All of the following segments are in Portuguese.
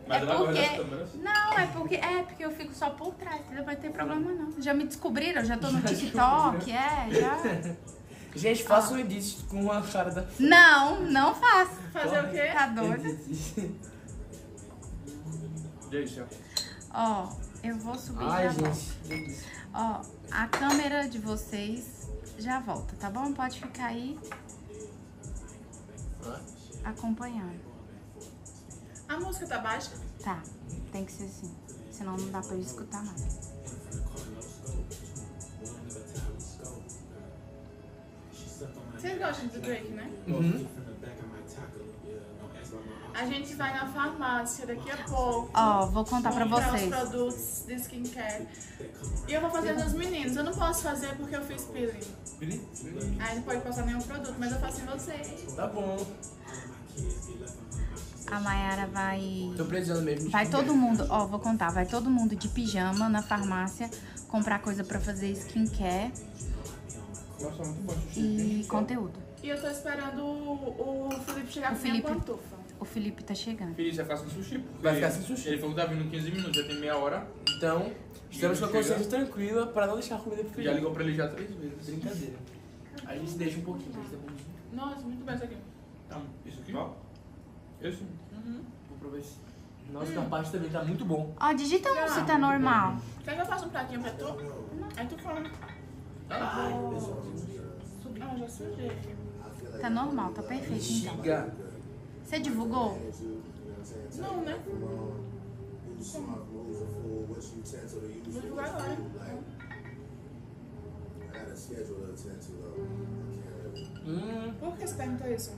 Mas ela gosta das porque... câmeras? Não, porque eu fico só por trás, não vai ter problema não. Já me descobriram, já tô no TikTok, já. Gente, faça um edit com a cara da... Não faço. Fazer o quê? Tá doida? Deixa. Ó, eu vou subir Ai, já volto. gente. Ó, a câmera de vocês já volta, tá bom? Pode ficar aí acompanhando. A música tá baixa? Tá, tem que ser assim. Senão não dá pra eu escutar nada. Vocês gostam do Drake, né? Uhum. A gente vai na farmácia daqui a pouco. Ó, vou contar pra comprar vocês. os produtos de skincare. E eu vou fazer nos meninos. Eu não posso fazer porque eu fiz peeling. Aí não pode passar nenhum produto, mas eu faço em vocês. Tá bom. A Mayara vai... Tô precisando mesmo. Vai todo mundo, ó, vou contar. Vai todo mundo de pijama na farmácia comprar coisa pra fazer skincare Nossa, muito bom. e conteúdo. E eu tô esperando o Felipe chegar O com minha Felipe. pantufa. O Felipe tá chegando. Feliz, vai ficar sem sushi. Porque Vai ficar sem sushi. Ele falou que tá vindo 15 minutos, já tem meia hora. Então, estamos com a consciência tranquila pra não deixar a comida pro Já Felipe. ligou pra ele já 3 vezes. Brincadeira. A gente deixa um pouquinho, pra gente ter bonzinho. Nossa, muito bem isso aqui. Tá, isso aqui? Ó. Esse? Vou provar esse. Nossa, a parte também tá muito bom. Ó, digita um se tá normal. Quer que eu faça um pratinho pra tu? Aí tu come. Ah, já sujei. Tá normal, tá perfeito então. Giga. Você divulgou? Não, né? Vou divulgar agora. Por que você perguntou isso?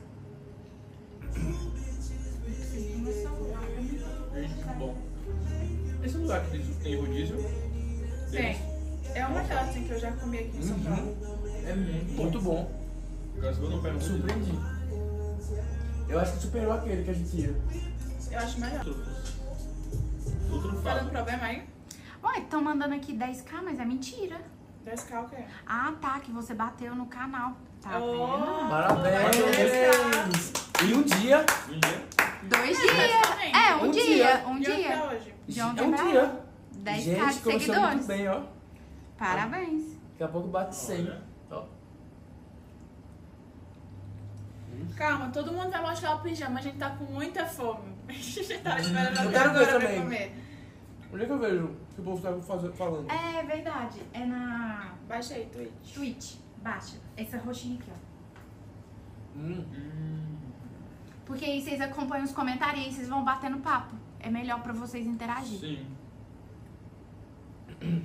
Gente, que bom. Esse lugar que tem rodízio? Tem. É uma daquelas assim, que eu já comi aqui em São Paulo. É muito bom. Muito bom. Agora você não pega no Surpreendi. Eu acho que superou aquele que a gente ia. Eu acho melhor. Outro Tá fala. dando problema aí? Ué, estão mandando aqui 10k, mas é mentira. 10K o quê? Ah, tá, que você bateu no canal. Tá Oh. vendo? Parabéns! E um dia. Um dia. 2 dias. Exatamente. É, um Um dia. dia. Um E onde dia. tá hoje? De ontem é um pra dia. hoje. 10k Gente, de começou seguidores. muito bem, ó. Parabéns. Daqui a pouco bate 100. Ó. Calma, todo mundo vai mostrar o pijama. A gente tá com muita fome. A gente tá esperando Eu até quero ver agora pra também. comer. Onde é que eu vejo que o povo tá falando? É verdade. É na Baixa aí, Twitch. Twitch. Baixa. Essa roxinha aqui, ó. Hum. Porque aí vocês acompanham os comentários e aí vocês vão batendo papo. É melhor pra vocês interagirem. Sim.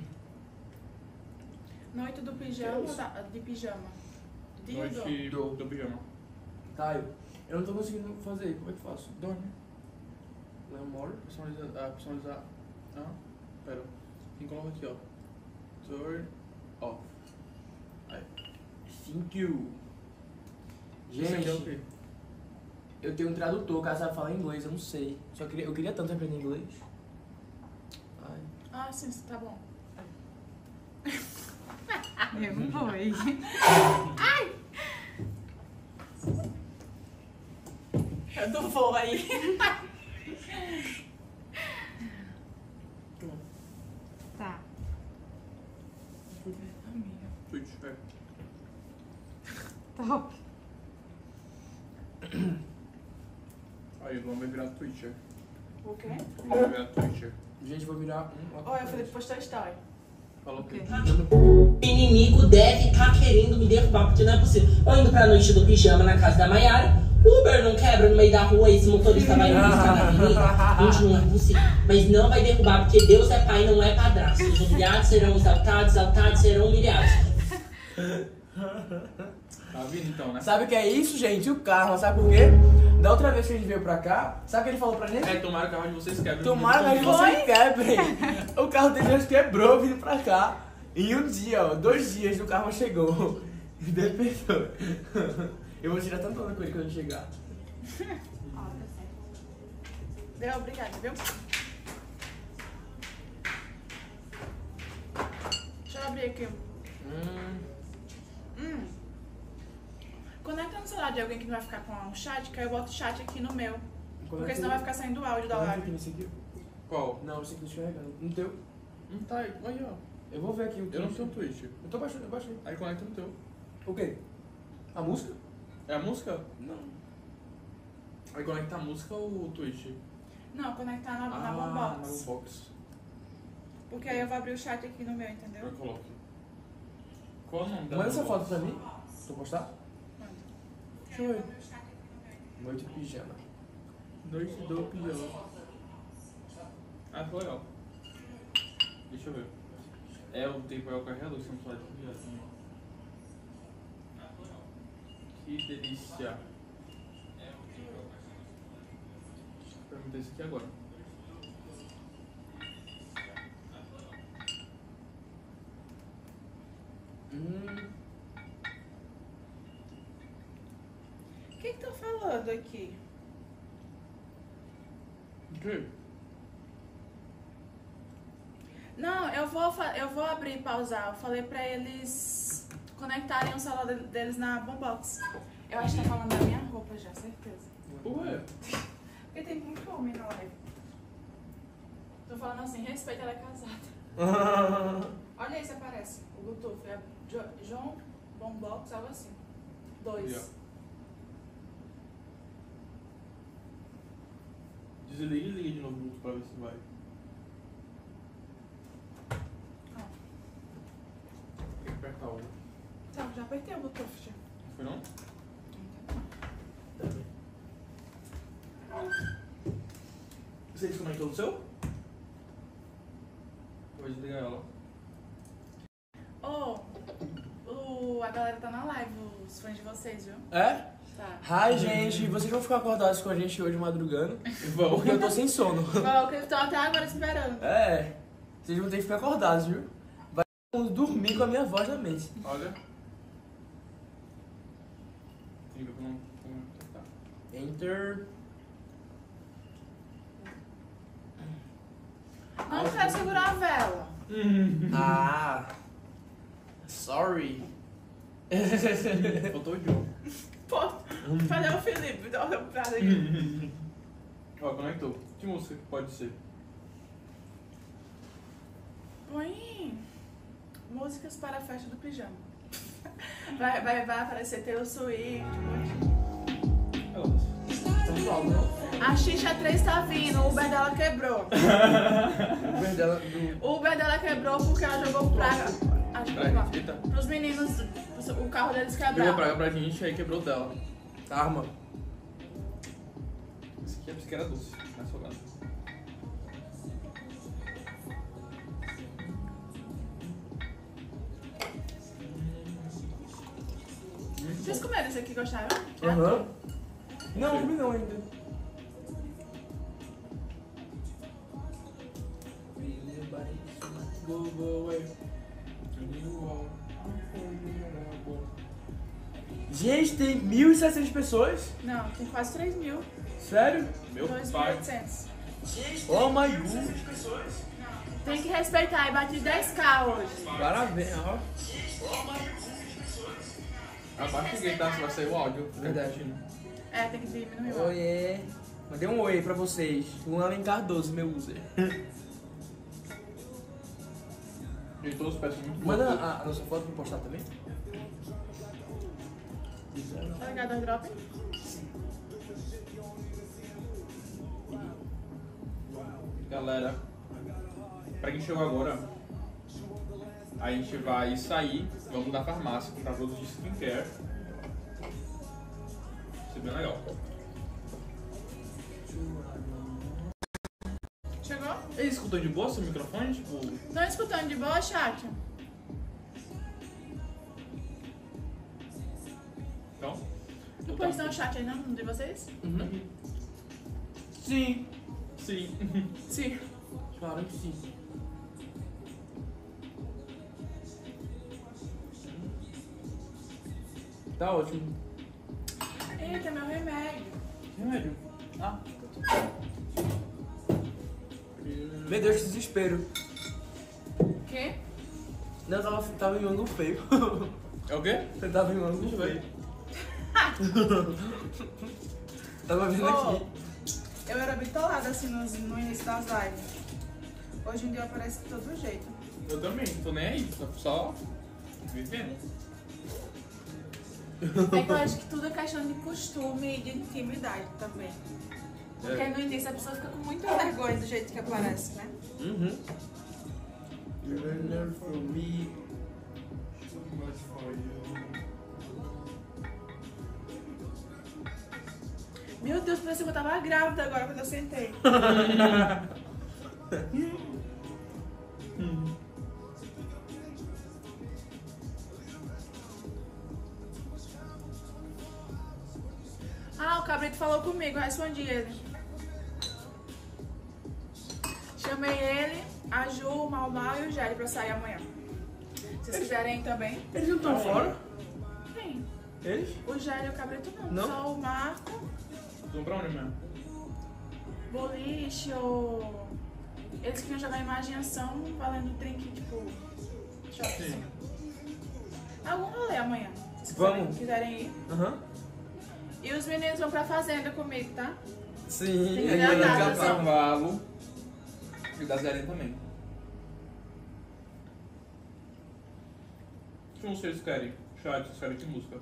Noite do pijama ou de pijama? Dia do... Noite do pijama. Tá, eu não tô conseguindo fazer. Como é que eu faço? Dorme. Namoro. Personalizar. Ah, pera. Quem coloca aqui, ó. Turn off. Aí. Thank you. Isso aqui é o Gente, quê? eu tenho um tradutor, o cara sabe falar inglês, eu não sei. Eu queria tanto aprender inglês. Ai. Ah, sim, tá bom. Eu foi. Eu não vou aí. Tá. Twitch, é. Top. Aí, o nome vai virar Twitcher. O quê? O nome vai virar Twitcher. Gente, vou virar um. Olha, o Felipe postou story. Fala o quê? O inimigo deve estar querendo me derrubar, porque não é possível. Eu indo pra noite do pijama na casa da Mayara, o Uber não quebra no meio da rua, esse motorista vai me buscar na avenida. Gente, não é possível. Mas não vai derrubar, porque Deus é pai, não é padrasto. Os humilhados serão exaltados, exaltados serão humilhados. Tá vindo então, né? Sabe o que é isso, gente? O karma, sabe por quê? Da outra vez que a gente veio pra cá, sabe o que ele falou pra gente? É, tomara que o carro de vocês quebre. Tomara que vocês quebrem. O carro dele já quebrou vindo pra cá. Em um dia, ó, 2 dias o carro chegou. Dependeu. Eu vou tirar tanta onda com ele quando ele chegar. Deu, obrigada, viu? Deixa eu abrir aqui. Conecta no celular de alguém que não vai ficar com o chat, que aí eu boto o chat aqui no meu. Porque senão vai ficar saindo o áudio da Aqui live. nesse aqui. Qual? Não, esse aqui eu tô enxergando. No teu. Não tá aí. Aí, ó. Eu vou ver aqui o Eu não tenho Twitch. Eu tô baixando, eu baixei. Aí conecta no teu. O quê? A música? É a música? Não. Aí conecta a música ou o Twitch? Não, conectar na na Boombox. Boombox. Porque aí eu vou abrir o chat aqui no meu, entendeu? Eu coloco. Qual é o nome da Manda essa Boombox? foto pra mim. Tu postar? Manda. Deixa eu ver. Noite de pijama. Noite do pijama. Ah, foi legal. Deixa eu ver. É o tempo é o carregador, se não falar de pijama também. Que delícia. Vou perguntar isso aqui agora. O que tá falando aqui? O quê? Não, eu vou abrir e pausar. Eu falei pra eles conectarem o celular deles na Boombox. Eu acho que tá falando da minha roupa já, certeza. Ué? Porque tem muito homem na live. Tô falando assim, respeita, ela é casada. Olha aí se aparece. O Bluetooth é João Boombox, algo assim. 2. Yeah. Desliga e liga de novo o Bluetooth pra ver se vai. Tem que apertar o. Tá, já apertei o Bluetooth já. Não foi não? Você desconectou do seu? Vou desligar ela. A galera tá na live, os fãs de vocês, viu? É? Tá. Hi, gente. Vocês vão ficar acordados com a gente hoje madrugando? Vamos. Porque eu tô sem sono. Falou que eles estão até agora esperando. É. Vocês vão ter que ficar acordados, viu? Vai dormir com a minha voz na mente. Olha. Tem que ver como tá. Enter. Não quero segurar a vela. Ah. Sorry. Faltou o Joe. Pô, cadê o Felipe? Dá uma olhada aí. Ó, conectou. Que música que pode ser? Põe músicas para a festa do pijama. Vai aparecer Taylor Swift. A Xixa 3 tá vindo, o Uber dela quebrou. O Uber dela quebrou porque ela jogou praga. Pros meninos, o carro deles Jogou quebrou. praga pra gente, aí quebrou dela. Arma. Esse aqui é porque era doce, mais salgado. Vocês comeram isso aqui, gostaram? Aham. Não, comi não ainda. Gente, tem 1.700 pessoas? Não, tem quase 3 mil. Sério? Meu pai. 2.800. Oh my god. Tem que respeitar, e bati 10k hoje. Parabéns, ó. Abaixa o gay, tá? Se vai sair o áudio. Verdade. É, tem que diminuir o áudio. Oiê. Mandei um oi pra vocês. O Alencar 12, meu user. E todos peçam muito Manda gostoso. a nossa foto pra postar também. Tá ligado ao drop? Galera, pra quem chegou agora, a gente vai sair, vamos na farmácia comprar produtos de skincare. Vai ser bem legal. Chegou? Ele escutou de boa seu microfone? Tipo, Estão escutando de boa, chat? então? Depois dá um chat aí, não? De vocês? Uhum. Sim. Sim. Sim. Claro que sim. Tá ótimo. Eita, meu remédio. Remédio. Ah. Meu Deus, que desespero. O quê? Não, eu tava em um ângulo feio. É o quê? Você tava em um ângulo Deixa eu feio. ver. Tava vendo Ô, aqui. Eu era bitolada assim no início das lives. Hoje em dia aparece de todo jeito. Eu também, tô nem aí, tô só vivendo. É que eu acho que tudo é questão de costume e de intimidade também. Porque no início a pessoa fica com muita vergonha do jeito que aparece, né? Uhum. You learn from me. Meu Deus, parecia que eu tava grávida agora quando eu sentei. Ah, o Cabrito falou comigo, eu respondi ele. Chamei ele, a Ju, o Mal e o Jair pra sair amanhã. Se vocês quiserem ir também. Eles não estão fora? Quem? Eles? O Jair e o Cabrito não. Não? Só o Marco, Vamos pra onde mesmo? Boliche ou... Eles queriam jogar imaginação valendo drink, tipo... Shots. Sim. Algum rolê amanhã. Se Vamos. quiserem ir. Aham. E os meninos vão pra fazenda comigo, tá? Sim, Tem que ele olhar vai a Do data, cavalo e da Zeren também. Que música eles querem? Chat, vocês querem que música?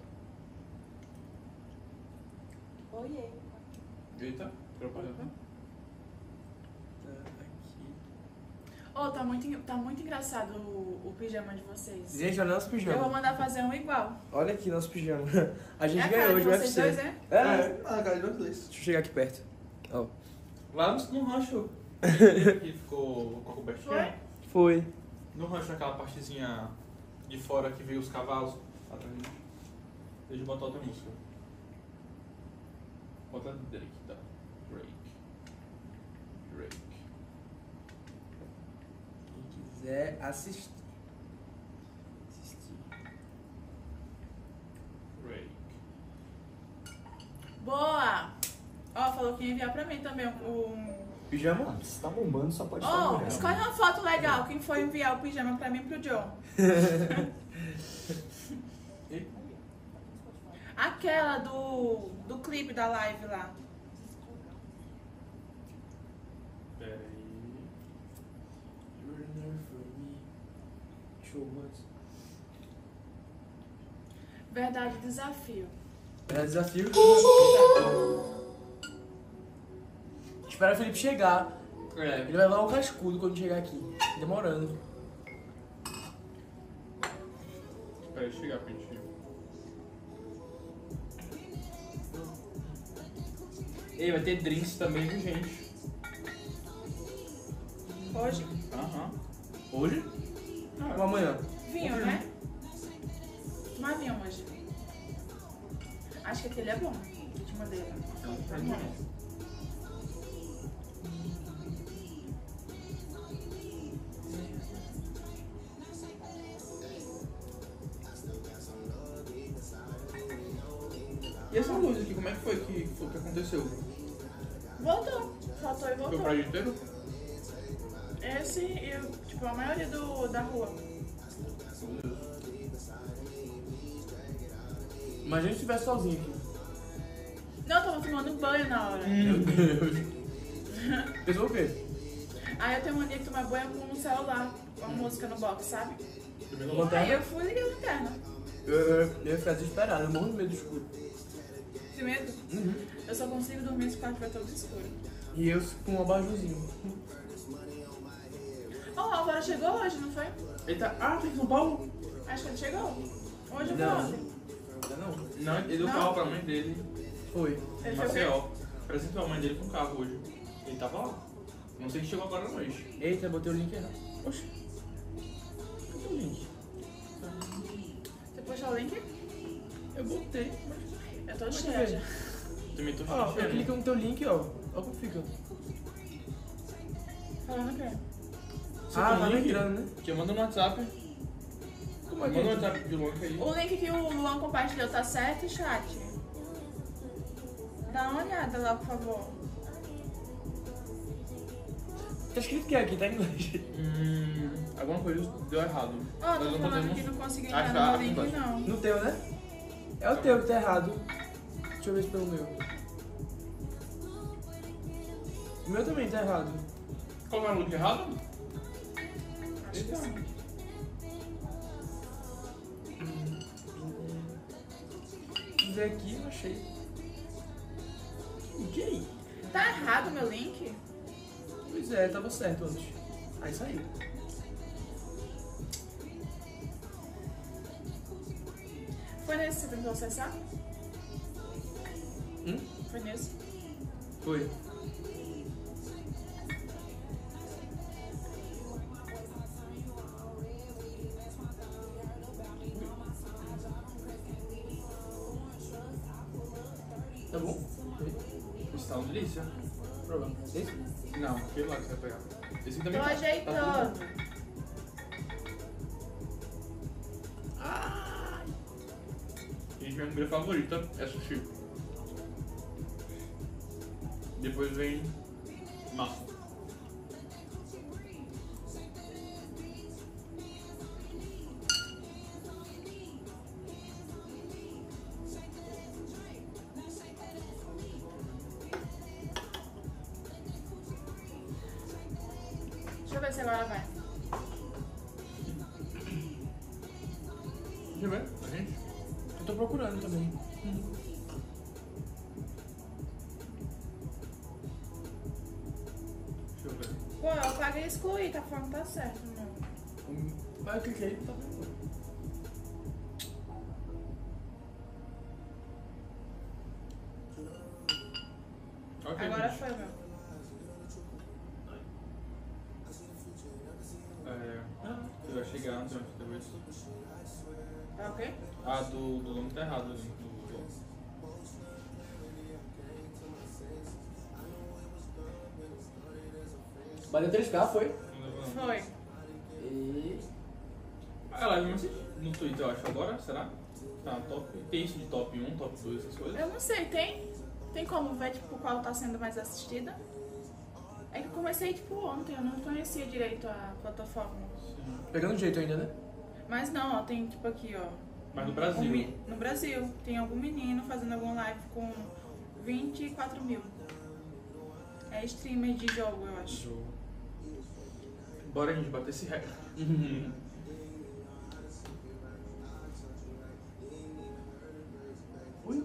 Oiê. Eita, propaganda. Oh, tá muito engraçado o pijama de vocês. Gente, olha nosso Eu vou pijama. mandar fazer um igual. Olha aqui nosso pijama. A gente É a ganhou cara hoje de o vocês UFC. dois, né? É. cara de vocês. Deixa eu chegar aqui perto. Ó. Lá no rancho que ficou com a cobertinha. Foi. No rancho, naquela partezinha de fora que veio os cavalos atrás de mim. Deixa eu botar outra música. Bota a Drake, tá? Drake. Quem quiser assistir. Drake. Boa! Ó, falou que ia enviar pra mim também um... Pijama? Se tá bombando, só pode estar Ó, mulher. escolhe uma foto legal. Quem foi enviar o pijama pra mim e pro John? Aquela do clipe da live lá. Pera aí. Verdade, desafio. É desafio. Espera o Felipe chegar. Ele vai levar um cascudo quando chegar aqui. Demorando. Espera aí chegar, Pintinho. Ei, vai ter drinks também, viu, gente? Hoje? Aham. Hoje? Ou amanhã. Vinho, né? Mas vinho hoje. Acho que aquele é bom. De madeira. Tá bom. E essa luz aqui, como é que foi que aconteceu? Voltou. Faltou e Foi o voltou. prédio inteiro? Esse e, tipo, a maioria da rua. Imagina se estivesse sozinho aqui. Não, eu tava tomando banho na hora. Meu Deus. Pensou o quê? Aí eu tenho mania de tomar banho com o celular, com a música no box, sabe? Também não Com vou. lanterna? Aí eu fui e liguei a lanterna. Eu ia ficar desesperado, eu morro de medo do escuro. De medo? Uhum. Eu só consigo dormir se o quarto estiver todo escuro. E eu com um abajurzinho. Oh, a Álvaro chegou hoje, não foi? Ele tá. Ah, tá em São Paulo? Acho que ele chegou. Hoje ou Não. ontem? Ainda não. Não, ele deu Não? carro pra mãe dele. Foi. Ele Em foi o quê? Maceió. Apresentou a mãe dele com carro hoje. Ele tava lá. Não sei se chegou agora à noite. Eita, botei o link errado. Oxi. Cadê o link? Você puxou o link? Eu botei. Eu tô Pode cheia ver. já. Também tô Ó, eu cheio. clico no teu link, ó. Olha como fica. Falando o quê? Você Ah, tem tá link? entrando, né? Te manda no WhatsApp. Como é que Manda no é? WhatsApp de Luan aí. O link que o Luan compartilhou tá certo, chat? Dá uma olhada lá, por favor. Tá escrito que é aqui, tá em inglês. Alguma coisa deu errado. Ó, Nós tô não falando podemos que não consegui achar entrar no a meu link, mensagem. não. No teu, né? É o teu que tá errado. Deixa eu ver se pelo meu. O meu também tá errado. Colocaram o link errado? Acho que sim. Ver aqui, não achei. O que aí? Tá errado o meu link? Pois é, tava certo antes. Aí saiu. Foi nesse que você tentou acessar? Foi nesse? Foi. Tá bom? Esse tá uma delícia. Problema. Esse? Não, aquele lá que você vai pegar. Esse aqui também Tô tá. ajeitando. Gente, minha comida favorita é sushi. Depois vem massa. Deixa eu ver se agora vai. Deixa eu ver, a gente. Eu tô procurando também. Deixa eu ver. Pô, eu apaguei e excluí, tá falando que tá certo, não. Mas eu cliquei e tá vendo. Ok, Agora gente. foi, meu. Você vai chegar antes depois. Tá ok? Ah, do nome tá errado ali. Do... Bateu 3K, foi? Foi. E... Ah, live mas no Twitter, eu acho, agora, será? Tá, top. Tem isso de top 1, top 2, essas coisas? Eu não sei, tem? Tem como ver, tipo, qual tá sendo mais assistida? É que eu comecei, tipo, ontem, eu não conhecia direito a plataforma. Sim. Pegando jeito ainda, né? Mas não, ó, tem, tipo, aqui, ó. Mas no Brasil. No Brasil, tem algum menino fazendo algum live com 24 mil. É streamer de jogo, eu acho. Jogo. Bora a gente bater esse recorde. Ui.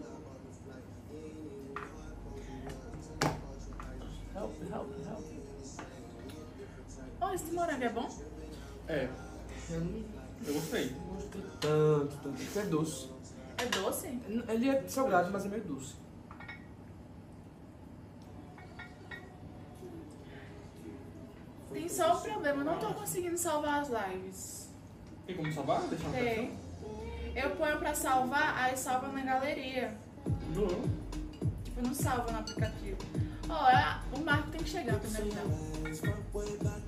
Help, help, help. Ó, esse morango é bom? É, Eu não eu gostei. gostei tanto. Isso é doce. É doce? Ele é salgado, mas é meio doce. Tem só um problema, eu não tô conseguindo salvar as lives. Tem como salvar? Deixar na Tem. Eu ponho pra salvar, aí salva na galeria. Não. Tipo, não salva no aplicativo. Ó, o Marco tem que chegar primeiro então.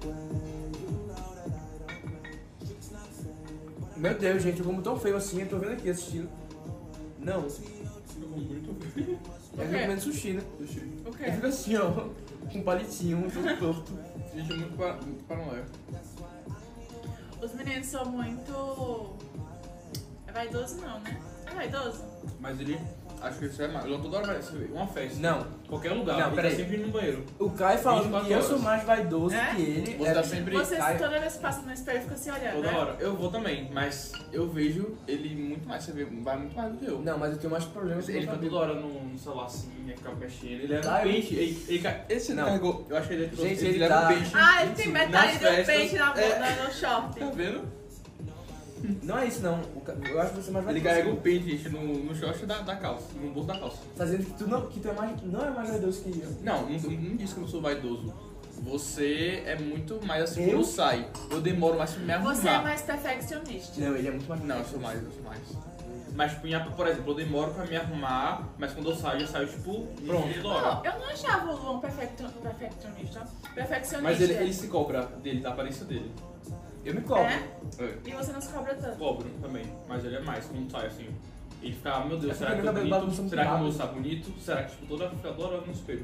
Meu Deus, gente, eu como tão feio assim, eu tô vendo aqui assistindo. Não, Eu como muito bem. é quê? comendo sushi, né? Sushi. O Eu quê? fico assim, ó, com um palitinho, todo torto. Gente, muito paranoia. Os meninos são muito... É vaidoso não, né? É vaidoso? Mas ele, acho que isso é mais. Ele toda hora vai ser uma festa. Não, Qualquer lugar. Não, ele peraí. tá sempre indo no banheiro. o Caio falando 24 que eu sou horas. mais vaidoso É? que ele. Você tá sempre. Você Caio. toda vez que passa no espelho fica se olhando, Toda né? hora. Eu vou também, mas eu vejo ele muito mais. Você vê, vai muito mais do que eu. Não, mas eu tenho mais problemas com Ele o fica cabelo. toda hora no celular assim, fica mexendo. Ele leva Caio. um peixe. Esse Não. carregou. Eu acho que ele, Gente, ele leva tá- um peixe. Ah, ele tem metade Nas do festas, peixe na é. bunda, no short. Tá vendo? Não é isso, não. Eu acho que você é mais Ele vaidoso. carrega o peixe, gente, no short da calça, no bolso da calça. Tá dizendo que tu é mais, não é mais vaidoso que eu. Não disse que eu não sou vaidoso. Você é muito mais assim Eu? quando sai. Eu demoro mais pra me arrumar. Você é mais perfeccionista. Não, ele é muito mais. Não, eu sou mais. Mas, tipo, por exemplo, eu demoro pra me arrumar, mas quando eu saio, tipo, pronto, toda hora. Não, eu não achava o Luan perfeccionista. Perfeccionista. Mas ele se cobra dele, da aparência dele. Eu me cobro. É? É. E você não se cobra tanto. Cobro também, mas ele é mais quando sai assim. Ele fica, ah, meu Deus, É será que porque eu tô meu cabelo bonito? bagunça muito Será que o meu rápido. tá bonito? Será que, tipo, fica toda hora no espelho?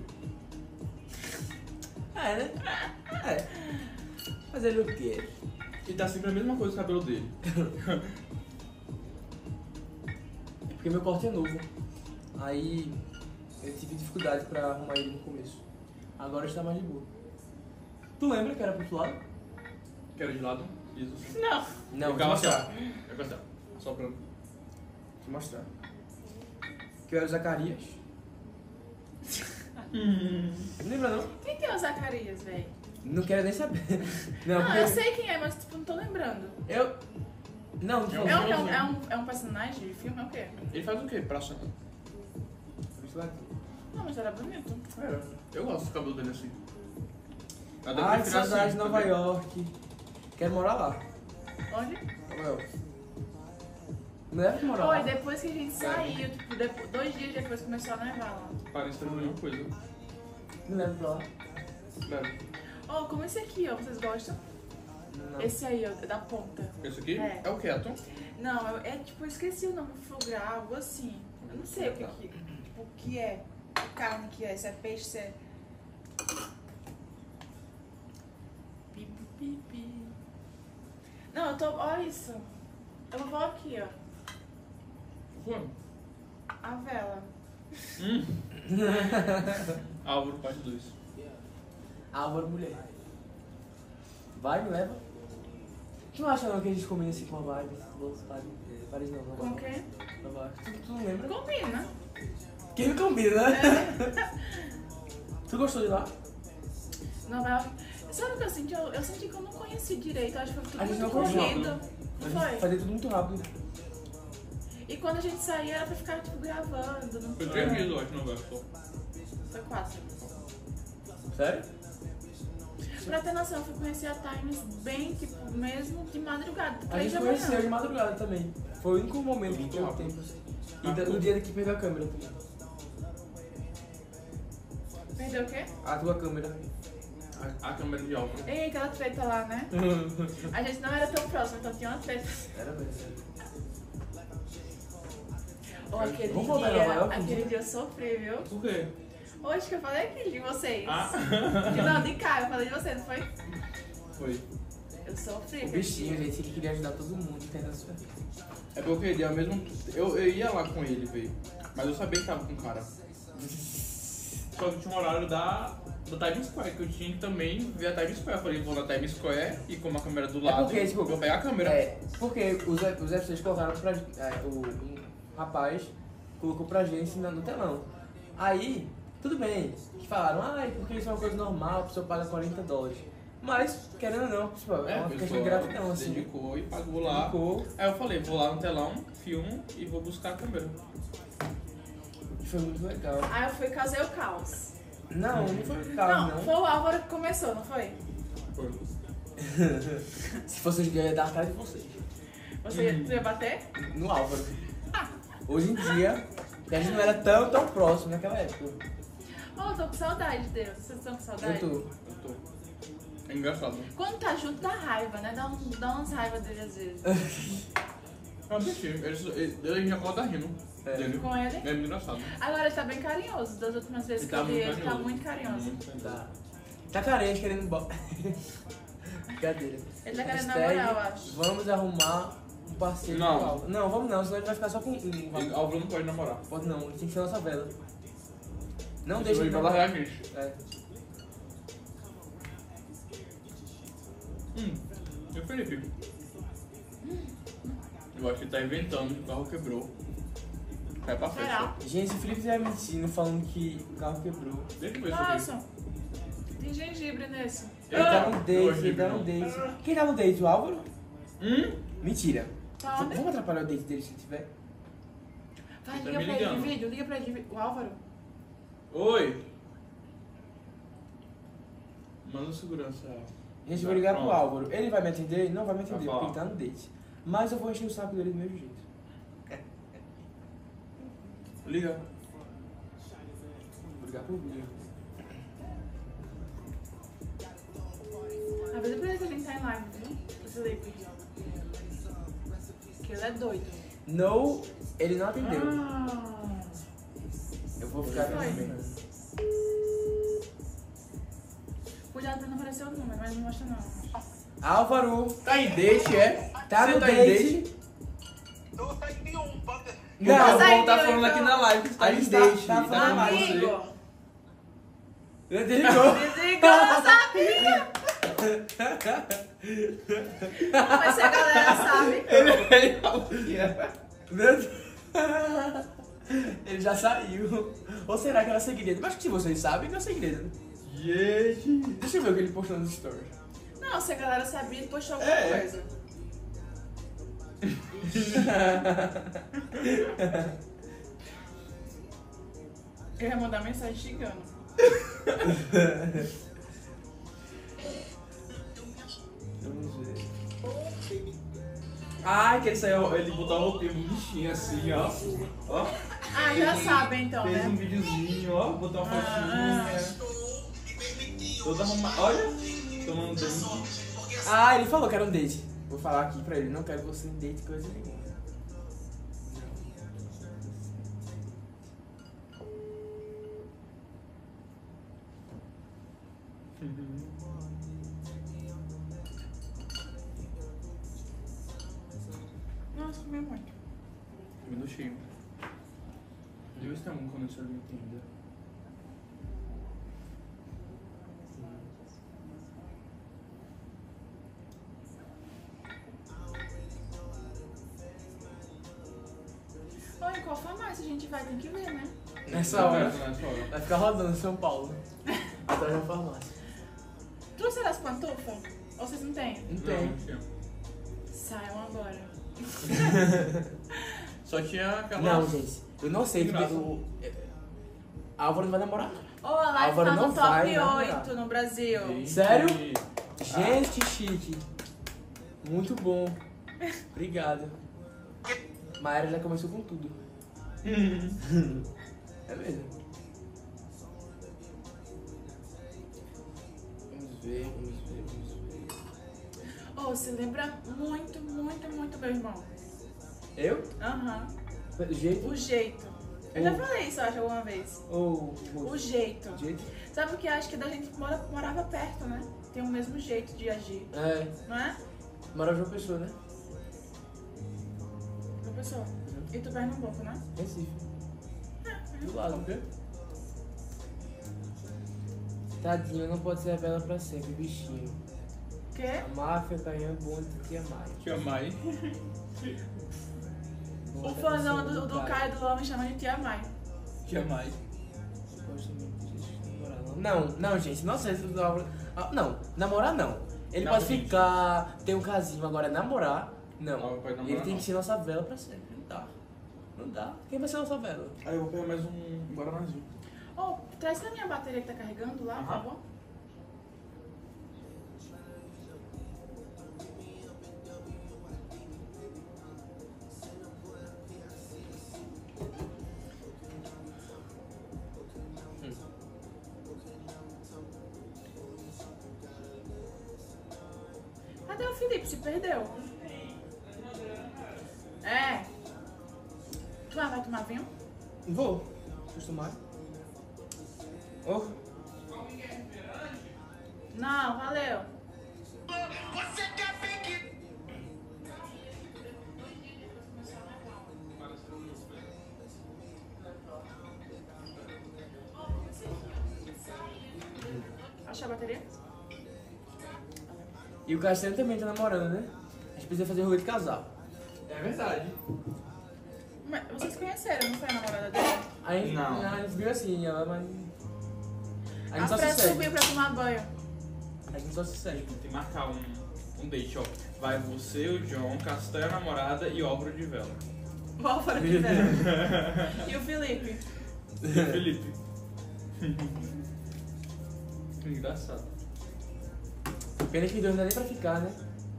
É, né? É. Mas ele o quê? E tá sempre a mesma coisa o cabelo dele. Porque meu corte é novo. Aí eu tive dificuldade pra arrumar ele no começo. Agora está mais de boa. Tu lembra que era pro outro lado? Quero de lado. Isso. Não. Não, Eu ficava assim, ó. Eu ficava só pra... Vou te mostrar. Que eu era o Zacarias. Não lembra não? Quem que é o Zacarias, velho? Não quero nem saber. Não, Não, porque eu sei quem é, mas tipo, não tô lembrando. eu... Não, não tô Eu- falando. É um personagem de filme? É o quê? Ele faz o quê? Praça? Não, mas era bonito. É, eu gosto do cabelo dele assim. Eu até Ai, que prefiro saudade de assim, Nova sabe? York. Quero morar lá. Onde? Nova York. Não deve morar Oi, lá. depois que a gente saiu, tipo, 2 dias depois começou a nevar lá. Parece que é a mesma coisa. Não leva pra lá. Leve. Oh, como esse aqui, ó, vocês gostam? Não. Esse aí, ó, da ponta. Esse aqui É. é o Keto. Não, é tipo, eu esqueci o nome, fogar, algo assim. Eu não sei o que, tipo, o que é, que carne que é, se é peixe, se é... Pi, pi, pi, pi. Não, eu tô, olha isso. Eu vou aqui, ó, Foi. a vela. Álvaro, parte 2. Álvaro, mulher. Vai, me leva. Tu não acha não que a gente combina assim com a vibe? Paris não, Nova Com York. quem? Nova York. Tu não lembra? Combina. Quem me combina, né? Tu gostou de lá? Nova York. Sabe o que eu senti? Eu senti que eu não conheci direito, eu acho que foi tudo A gente muito não conheceu, corrido. A Não gente foi? fazia tudo muito rápido. E quando a gente saía era pra ficar, tipo, gravando, não Foi foi? 3 dias, eu acho, não vai só. Foi 4. Sério? Pra ter noção, eu fui conhecer a Times bem, tipo, mesmo de madrugada, A 3 gente da conheceu de manhã. madrugada também. Foi o único momento que Muito deu rápido. tempo. Assim. E no dia que perdeu a câmera também. Perdeu o quê? A tua câmera. A câmera de Álvaro. Ei, aquela treta lá, né? A gente não era tão próximo, então tinha uma treta. Era mesmo. Ou aquele Vamos voltar em Nova dia, York? aquele dia eu sofri, viu? Por quê? Hoje que eu falei aqui de vocês. Ah. Não, de cá, eu falei de vocês, não foi? Foi. Eu sofri. O aquele bichinho, dia. gente, ele queria ajudar todo mundo, entendeu? É porque ele é o mesmo. Eu ia lá com ele, velho. Mas eu sabia que tava com o cara. Só que tinha um horário da Times Square, que eu tinha que também ver a Times Square. Eu falei, vou na Times Square e como a câmera do lado, porque, tipo, vou pegar a câmera. É, porque os FCs colocaram pra o rapaz colocou pra gente no telão. Aí, tudo bem, que falaram, porque isso é uma coisa normal, a pessoa paga $40. Mas, querendo ou não, tipo, é uma a questão pessoa de gratidão, assim. dedicou e pagou lá. Dedicou. Aí eu falei, vou lá no telão, filmo e vou buscar a câmera. E foi muito legal. Aí eu fui, causei o caos. Não foi legal, não. Foi o Álvaro que começou, não foi? Foi. Se fosse hoje em dia, eu ia dar atrás de vocês. Você ia bater? No Álvaro. Hoje em dia, porque a gente não era tão próximo naquela época. Oh, eu tô com saudade deles. Vocês estão com saudade? Eu tô. Eu tô. É engraçado. Quando tá junto dá raiva, né? Dá umas raivas dele às vezes. É um bichinho. Ele já pode dar rindo. É. Dele. Com ele? É engraçado. Agora ele tá bem carinhoso. Das últimas vezes Ele que tá eu vi muito ele, tá carinhoso. muito carinhoso. Tá carente querendo ir embora. Brincadeira. Ele tá querendo Hashtag, namorar, eu acho. Vamos arrumar um parceiro Não. pro Álvaro. Não, vamos não, senão ele vai ficar só com um. Álvaro não pode namorar. Pode não, ele tem que ser nossa vela. Não Ele deixa vai ele largar a namorar. gente. É. E o Felipe? Eu acho que ele tá inventando que o carro quebrou. Vai pra festa. Será? Gente, se o Felipe estiver mentindo falando que o carro quebrou. Deixa eu ver isso aqui. Nossa, tem gengibre nesse. Ele tá no eu date, achei ele tá que no não. date. Quem tá no date? O Álvaro? Mentira. Tá onde? Vamos atrapalhar o date dele se tiver? Vai, Tá liga me pra ele de ligando. vídeo, liga pra ele de vídeo. O Álvaro? Oi! Manda segurança. Gente, eu vou ligar pro Pronto. Álvaro. Ele vai me atender? Ele não vai me atender, Vai porque ele tá no date. Mas eu vou encher o saco dele do mesmo jeito. Liga. Vou ligar pro vídeo. Avisa pra ele que ele tá em live, viu? Pro Felipe. Que ele é doido. No, ele não atendeu. Ah. Eu vou ficar Foi. também. Cuidado pra não aparecer o número, mas não mostra não. Álvaro, Tá em date, é? tá Você no tá em date? Tô saindo de um, pode... Não, Tá o saindo, tá falando então. aqui na live. Tá A em gente date. tá falando com mais. você. Amigo! Desligou. Desligou, eu sabia! Mas se a galera sabe. Meu Deus. Ele já saiu. Ou será que era segredo? Mas que se vocês sabem, não é segredo. Gente. Deixa eu ver o que ele postou nos stories. Não, se a galera sabia, ele postou alguma coisa. Eu ia mandar mensagem xingando. Vamos ver. Ai, que ele saiu, ele botou a roupinha bonitinha assim, ó. Ó. Ah, já sabem então, Fez um né? videozinho, ó. Botou uma fotinha. Toda arrumada. Olha, tomando banho. Ah, ele falou que era um date. Vou falar aqui pra ele, não quero você em date, coisa nenhuma. Nossa, comi muito. Um minutinho. Deixa eu ver se tem algum quando eu não entenda. Ou em qual farmácia a gente vai, tem que ver, né? Nessa hora, Nessa hora. vai ficar rodando em São Paulo. Atrás da farmácia. Trouxeram as pantufas? Ou vocês não têm? Não tem. Não tinha. Saiam agora. Só tinha aquela. Não, gente. Eu não sei porque Graça. o Álvaro não vai namorar. Ô, a live Álvaro tá não no vai top namorar. 8 no Brasil. Sério? Gente, chique. Muito bom. Obrigado. Maera já começou com tudo. É mesmo. Vamos ver, vamos ver, vamos ver. Ô, você lembra muito, muito, muito meu irmão. Eu? Aham. O jeito? O jeito. Eu já falei isso, eu acho, alguma vez. Ou O jeito. o jeito? Sabe o que? Acho que da gente morava perto, né? Tem o mesmo jeito de agir, É. não é? Mora João Pessoa, né? Uma pessoa. E tu Pernambuco, né? Recife. Do lado. Tadinho, não pode ser a Bela pra sempre, bichinho. Quê? A máfia, Canhão, bonde, tia Maia. Tia Mai. O fãzão do Caio do Ló me chama de Tia Mai. Tia Mai. Não, gente, não sei se não, namorar não. Ele Não, pode gente. ficar, ter um casinho, agora namorar, não. Não, pode namorar, Ele tem não. que ser nossa vela pra sempre. Não dá. Não dá. Quem vai ser nossa vela? Aí eu vou pegar mais um Guaranazinho. Ô, traz pra minha bateria que tá carregando lá, por Aham. favor. Cadê o Felipe? Se perdeu. É. Tu vai tomar vinho? Vou. Acostumar. Oh. Não, valeu. Você quer pique? Achou a bateria? E o Cassiano também tá namorando, né? A gente precisa fazer rolê de casal. É verdade. Mas vocês conheceram, não foi a namorada dele? A gente, Não. a gente viu assim, ela, mas... A gente A só se Fred segue. subiu pra tomar banho. A gente só se segue. Tem que marcar um date, ó. Vai você, o John, Castanha, a namorada e Álvaro de vela. O Álvaro de Vela. E o Felipe. E o Felipe. Engraçado. Pena que dois não dá nem pra ficar, né?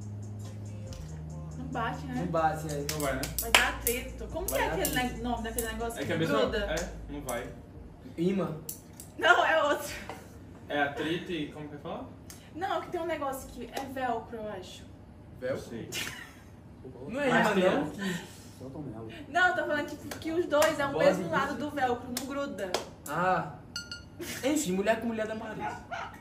Não bate, Não né? bate, né? Não vai, né? Vai dar atrito. Como que Vai é dar aquele atrito. nome daquele negócio É que que a mesma. gruda? É, não vai. Imã. Não, é outro. É atrito e. Como que fala? Não, que tem um negócio que é velcro, eu acho. Eu sei. Não é Mas imã, tem- não? Não, eu tô falando que os dois é o Bola mesmo de lado do velcro, não gruda. Ah. Enfim, mulher com mulher da Marisa.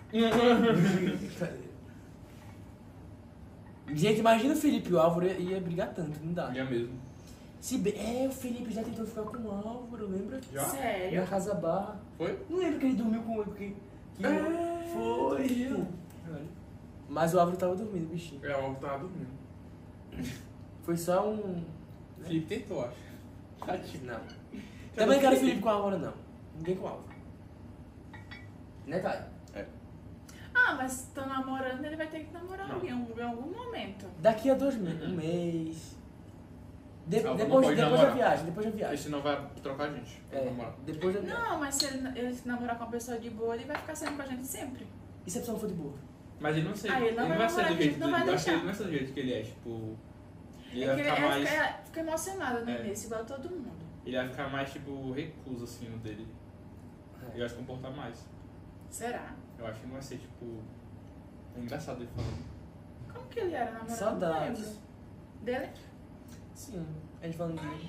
Gente, imagina o Felipe e o Álvaro ia brigar tanto, não dá. Ia mesmo. Se bem, o Felipe já tentou ficar com o Álvaro, lembra? Já? Na Sério? Casa Barra. Foi? Não lembro que ele dormiu com ele, porque Que foi. Mas o Álvaro tava dormindo, bichinho. É, o Álvaro tava dormindo. Foi só um... Felipe tentou, acho. Não. Também não quero Felipe com o Álvaro, não. Ninguém com o Álvaro. Né, Caio? Ah, mas se tá namorando, ele vai ter que namorar alguém em algum momento. Daqui a 2 meses, um mês. Álvaro não Depois pode da namorar. viagem, Porque senão vai trocar a gente. É, depois da viagem. Não, mas se ele se namorar com uma pessoa de boa, ele vai ficar saindo com a gente sempre. E se a pessoa não for de boa? Mas ele não sei. Ah, ele não vai vai ser namorar, do a gente jeito não dele. vai Eu acho que deixar. ele não vai ser do jeito que ele é, tipo. Ele É vai que ele ficar mais. fica emocionado no É. início, igual todo mundo. Ele vai ficar mais, tipo, recluso assim no dele. Ele vai se comportar mais. Será? Eu acho que não vai ser, tipo. É engraçado ele falando. Como que ele era namorado? Saudades. Não lembro. Dele? Sim, a gente falando de...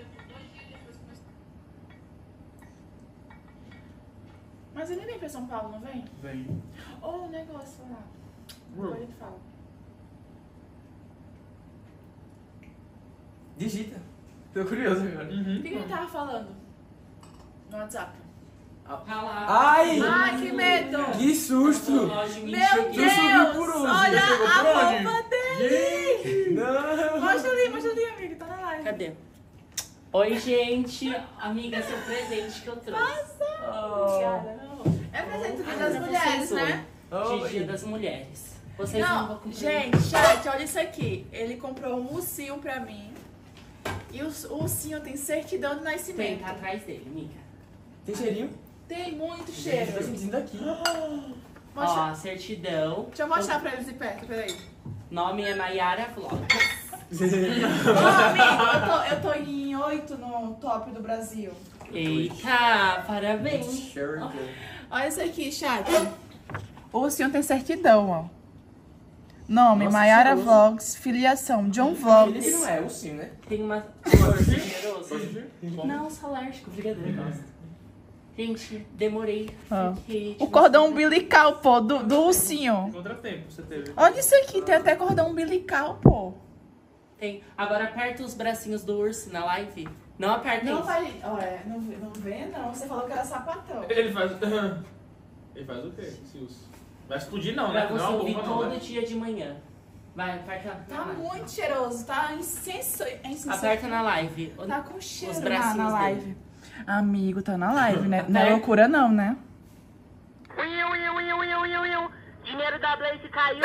Mas ele vem pra São Paulo, não vem? Vem. Ô, o negócio lá. Depois a gente fala. Digita. Tô curioso agora. O que ele tava falando? No WhatsApp. Ai! Ai, que medo! Que susto! Meu subiu por Deus! onde? Olha Você chegou por a onde? roupa dele! Não! Mostra ali, amigo. Tá na live. Cadê? Oi, gente. Amiga, seu presente que eu trouxe. Obrigada. É presente do Dia das Mulheres, né? De Dia das Mulheres. Vocês não vão Não, cumprir. gente, chat, olha isso aqui. Ele comprou um ursinho pra mim. E o ursinho tem certidão de Tem, nascimento. tá atrás dele, amiga. Tem cheirinho? Tem muito Tô cheiro. sentindo aqui. Mostra. Ó, certidão. Deixa eu mostrar pra eles de perto, peraí. Nome é Maiara Vlog. Ô, amigo, eu tô em 8 no top do Brasil. Eita, parabéns. Sheridan. Olha isso aqui, chat. O ursinho tem certidão, ó. Nome, Nossa, Maiara cheiroso. Vlogs. Filiação, John Ele Vlogs. não é, o sim, né? Tem uma cor generosa. Pode Não, sou alérgico, brigadeiro, gosto. Gente, demorei. Ó. Fiquei, O tipo, cordão umbilical, pô, do ursinho. Contratempo você teve. Olha isso aqui, tem até cordão umbilical, pô. Tem. Agora aperta os bracinhos do urso na live. Não aperta Não isso. vai. Olha, não vê, não. Você falou que era sapatão. Ele faz. Ele faz o quê? Esse urso? Vai explodir não, né? Pra você Não é uma ouvir bomba, não, todo né? dia de manhã. Vai, aperta na Tá live. muito cheiroso, tá incenso. Aperta na live. Tá com cheiro Os na bracinhos live. dele. Amigo, tá na live, né? Não é loucura não, né? Dinheiro da Blaze caiu.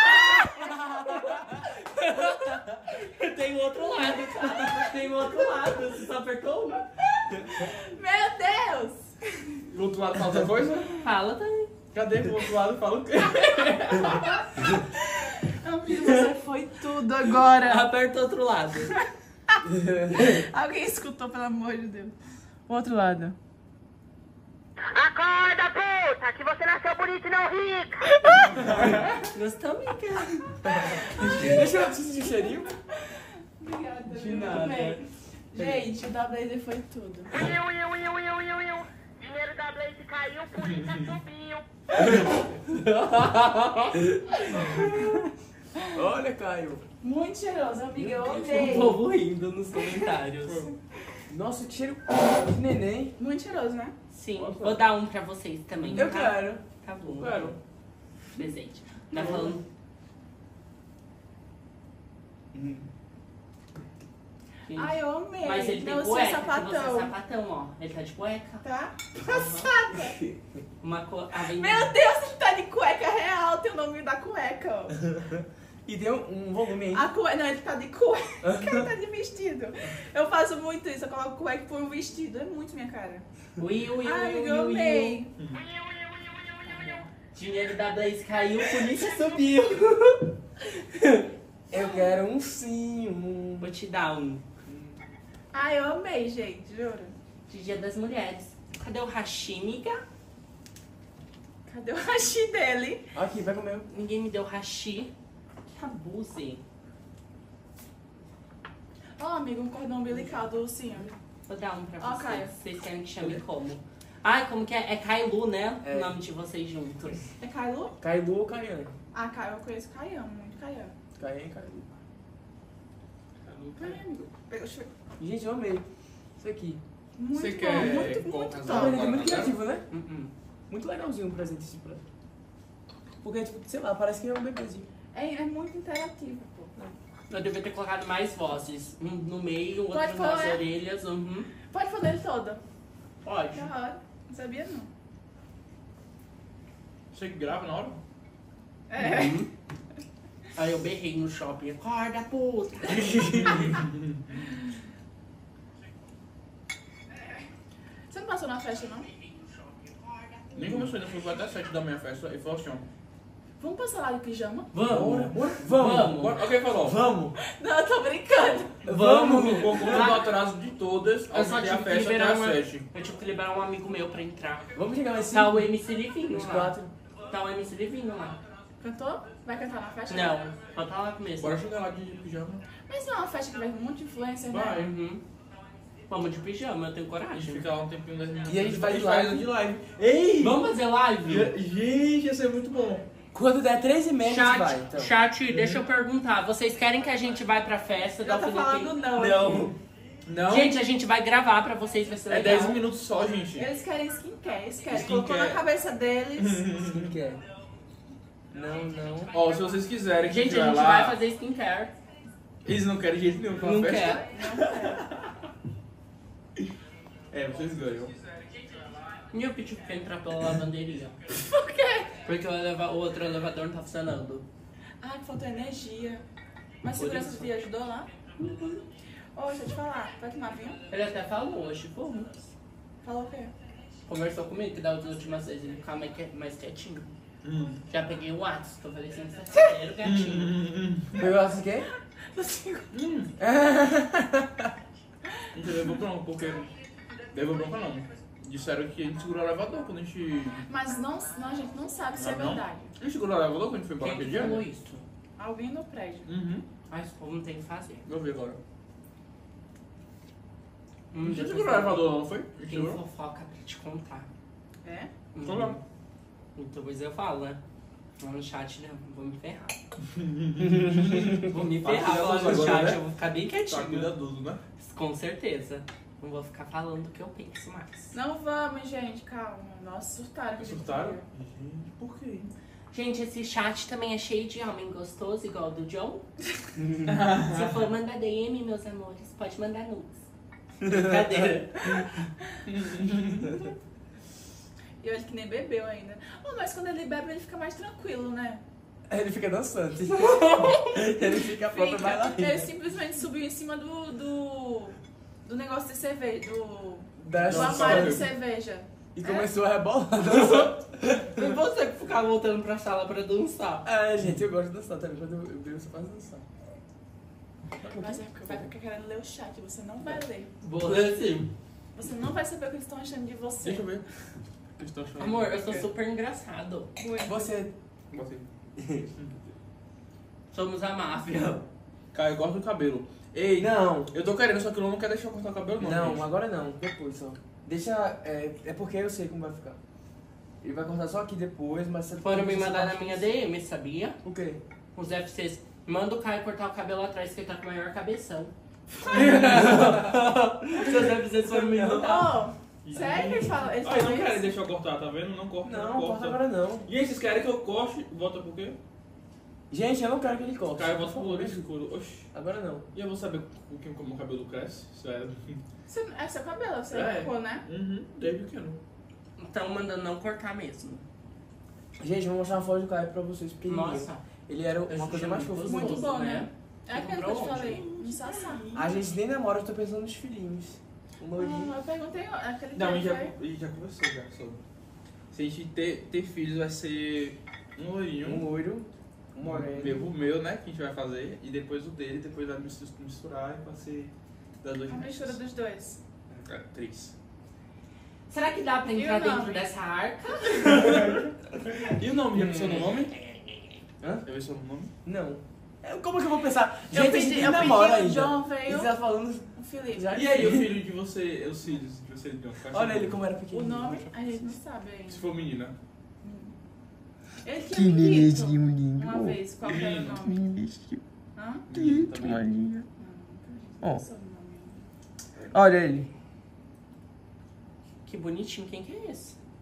Tem o outro lado, tá? Tem o outro lado. Você só apertou um. Meu Deus! Do outro lado fala outra coisa? Fala também. Cadê? Do outro lado fala o quê? Amigo, você foi tudo agora. Aperta o outro lado. Alguém escutou, pelo amor de Deus. O outro lado. Acorda, puta, que você nasceu bonito e não rica. Gostou, amiga? Deixa eu sentir o cheirinho. Obrigada. De nada. Bem. Gente, o da Blazer foi tudo. Dinheiro da Blaze caiu, polícia subiu. Olha, Caio. Muito cheiroso, amiga. Eu O amei. povo rindo nos comentários. Nossa, que cheiro de neném. Muito cheiroso, né? Sim, vou dar um pra vocês também. Eu tá? quero. Tá bom. Eu quero. Presente. Tá falando. Gente, Ai, eu amei. mas ele tem não, cueca, você é que você é sapatão. sapatão, ó. Ele tá de cueca. Tá? Passada. Uma cor. Avenida. Meu Deus, ele tá de cueca real. Tem o nome da cueca, ó. E tem um volume aí. A cueca, não, ele tá de cueca, ele tá de vestido. Eu faço muito isso, eu coloco cueca por um vestido. É muito minha cara. Ui, ui, Ai, ui, eu ui, ui. amei. Dinheiro da Blaze caiu, polícia subiu. Eu quero um sim. Vou te dar um. Ai, eu amei, gente, juro. De Dia das Mulheres. Cadê o hashi, amiga? Cadê o hashi dele? Aqui, pega o meu. Ninguém me deu hashi. Que abuse. Ó, amigo, um cordão umbilical do ursinho. Vou dar um pra Ó, vocês. Caio. Vocês querem que chame como? Ai, como que é? É Kailu, né? É. O nome de vocês juntos. É Kailu? Cailu ou Caiane? Ah, Caio, eu conheço Caian, muito Caian. Caiane, Cailu. Ai, amigo, pega o cheiro. Gente, eu amei. Isso aqui. Muito Você bom, quer muito colocar top. Tá vendo? É muito criativo, né? Uh-uh. muito legalzinho o presente assim pra... Porque, tipo, sei lá, parece que é um bebezinho. É muito interativo, pô. Eu devia ter colocado mais vozes. Um no meio, outro Pode nas falar. orelhas. Pode fazer ele todo. Pode. Que hora. Não sabia, não. Você que grava na hora? É. Uhum. Aí eu berrei no shopping. Acorda, puta. Você não passou na festa, não? Nem começou ainda, foi até 7 da manhã a festa e falou assim, ó. Vamos passar lá de pijama? Vamos. Vamos. Bora, ok, falou. Vamos. Não, eu tô brincando. Vamos. Por conta do atraso de todas, Eu só aumentei a tive que festa até liberar às uma... 7. Eu tive que liberar um amigo meu pra entrar. Vamos chegar mais Tá o 5. MC Livinho Uns lá. 4. Tá o MC Livinho lá. Cantou? Vai cantar na festa? Não, só tá lá mesmo. Bora chegar lá de pijama. Mas não é uma festa que vai com um monte de influencer, Vai. né? Uhum. Vamos de pijama, eu tenho A gente coragem. fica lá um tempinho, 10 minutos. E a gente faz live. de live. Ei! Vamos fazer live? Gente, ia ser muito bom. Quando der 13 meses, Chat, vai, então. chat, deixa eu perguntar. Vocês querem que a gente vá pra festa da Eu tô falando não. Não. Não, Gente, a gente vai gravar pra vocês, vai ser é legal. 10 minutos só, gente. Eles querem skincare, eles querem. Skincare. Colocou na cabeça deles. Quem quer? Não. Ó, se vocês quiserem que Gente, a gente lá, vai fazer skincare. eles não querem de jeito nenhum pra Não uma festa. quer. É, vocês ganham. E eu pedi pra entrar pela lavanderia. Por quê? Porque o outro elevador não tá funcionando. Ai, que faltou energia. Mas Por segurança isso. te ajudou lá? Ô, deixa eu te falar. Vai tomar vinho? Ele até falou hoje, pô. Falou o quê? Conversou comigo que da última vez ele ficava mais quietinho. Já peguei o WhatsApp, que eu falei assim, você é sério, gatinho. Pegou essa aqui? Não levou bronca, porque... Levou bronca não. Disseram que a gente segurou o elevador quando a gente... Mas não, a gente não sabe se é Não? verdade. A gente segurou o elevador quando a gente foi embora Quem aquele que dia? falou isso? Alguém no prédio. Uhum. Mas esse povo não tem o que fazer. Vou ver agora. A gente Depois segurou o elevador não, foi? A gente tem segurou? fofoca pra te contar. É? Então lá. Então, depois eu falo, né? Lá no chat, né? Vou me ferrar. Vou me ferrar lá no Agora, chat, né? eu vou ficar bem Tá quietinho. cuidadoso, né? Com certeza. Não vou ficar falando o que eu penso mais. Não vamos, gente, calma. Nossa, surtaram. que Surtaram? dia. Gente, por quê? Gente, esse chat também é cheio de homem gostoso, igual o do John. Se for mandar DM, meus amores, pode mandar nudes. Brincadeira. E olha que nem bebeu ainda. Oh, mas quando ele bebe, ele fica mais tranquilo, né? Ele fica dançante. Ele fica a própria Fica. bailarina. Ele simplesmente subiu em cima do negócio de cerveja, do Desce armário de sobe. cerveja. E começou a rebolar. Dançou. E você que ficar voltando pra sala pra dançar. É, gente, eu gosto de dançar também. Quando eu bebo, eu só faço dançar. Mas vai ficar querendo ler o chat, você não vai ler. Vou ler assim. Você não vai saber o que eles estão achando de você. Deixa eu ver. O que eles estão achando? Amor, eu sou super engraçado. Você... Botei. Somos a máfia. Caio, corta o cabelo. Ei, Não. eu tô querendo, só que eu não quero deixar eu cortar o cabelo não. Não, gente. agora não. Depois só. Deixa... É porque eu sei como vai ficar. Ele vai cortar só aqui depois, mas... Você Foram me você mandar na corta- minha DM, sabia? O quê? Os FCs. Manda o Caio cortar o cabelo atrás, que ele tá com o maior cabeção. Os FCs foram me mandar. Oh, sério que eles falam? Eles Ah, eles não falam querem isso? deixar eu cortar, tá vendo? Não corta, Não, corta agora não. E aí, vocês querem que eu corte? Volta por quê? Gente, eu não quero que ele corte. Caio, volta pro louro escuro. Oxi. Agora não. E eu vou saber como o cabelo cresce? Isso é... É seu cabelo, você É. ficou, né? Uhum, desde pequeno. Estão mandando não cortar mesmo. Gente, eu vou mostrar uma foto do Caio pra vocês, porque Nossa. ele era uma Esse coisa chama mais fofa do Muito mundo. bom, né? né? É Você aquilo que eu te comprou onde? falei. No Sassá. A gente nem namora, eu tô pensando nos filhinhos. O Maurinho. Eu perguntei aquele Não, a dia gente foi. já conversou já sobre. Se a gente ter filhos, vai ser um Um loirinho, loiro, um moreno. o meu, né, que a gente vai fazer, e depois o dele, depois vai misturar e vai ser das duas A mistura dos dois. três. Será que dá pra E o entrar dentro nome? dessa arca? E o nome? Já pensou no nome? Hã? Já pensou no nome? Não. Como que eu vou pensar? Eu Gente, a pedi, gente eu nem pedi namora o ainda. John E veio. você tá falando... O Felipe. Já- E aí, o filho de você, os filhos de você, John? Quais Olha são? ele como era O pequenininho. nome a gente não sabe Se ainda. for menina. Ele tinha me dito lindo. uma vez qual que era o nome. Menino Hã? também. Ó. Não sei o nome. Olha ele. Que bonitinho, quem que é esse?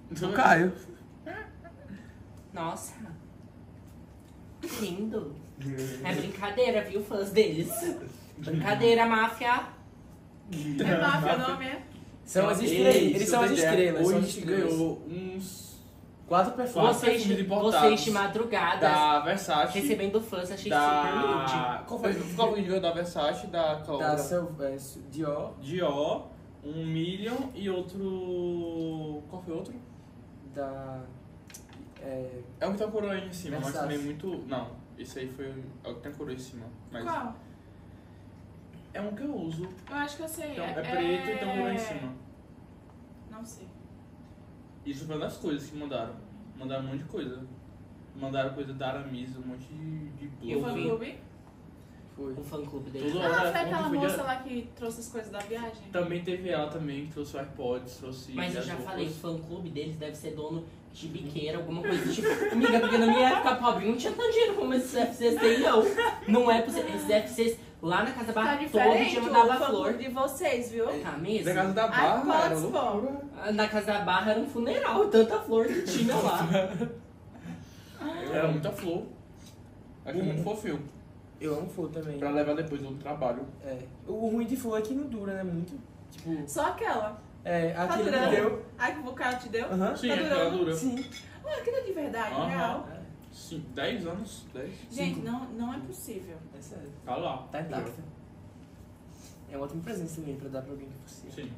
O Caio. Nossa. Que lindo. É brincadeira, viu, fãs deles? Brincadeira, máfia. É máfia o nome, é? São as estrelas. Eles são as estrelas. Hoje São a as gente estrelas. ganhou uns 4 perfumes. Vocês de madrugadas da Versace. recebendo fãs, achei super nude. Qual foi o que ganhou da Versace? Da Da Clara? Dior. Dior, um Million e outro... Qual foi o outro? Da... É o que tem a coroa aí em cima, mas Versace. também muito... Não, esse aí foi o que tem a coroa em cima. Mas Qual? é um que eu uso. Eu acho que eu sei. Então, é preto e tem a coroa em cima. Não sei. Isso foi uma das coisas que mandaram. Mandaram um monte de coisa. Mandaram coisa da Aramis, um monte de Eu blusa. vi. Fã-clube? Foi. O fã-clube deles. Tudo. Ah, Olha, foi aquela ontem foi moça dia- lá que trouxe as coisas da viagem? Também teve ela também, que trouxe o AirPods, trouxe... Mas eu as já roupas. falei, o fã-clube deles deve ser dono de biqueira, alguma coisa do tipo. Amiga, porque na minha época pobre não tinha tanto dinheiro como esses FCs têm, não. Não é possível. Esses FCs lá na Casa Tá Barra todo diferente dia o mandava fã-clube flor. de vocês, viu? Tá Da mesmo? casa da Barra, era AirPods, pô. loucura. Na Casa da Barra era um funeral, tanta flor que tinha lá. Era muita flor. Achei muito fofinho. Eu amo flor também. Pra levar depois no trabalho. O ruim de flor é que não dura, né? Muito. Tipo, Só aquela. aquele Tá que durando? deu. Ai, que o cara te deu? Aham. Sim, Tá aquela durando? dura. Sim. Ué, aquilo é de verdade, Aham. real. Sim, 10 anos. 10. Gente, não é possível. É sério. Tá lá. Tá intacta. É um ótimo presente também pra dar pra alguém que você. Sim.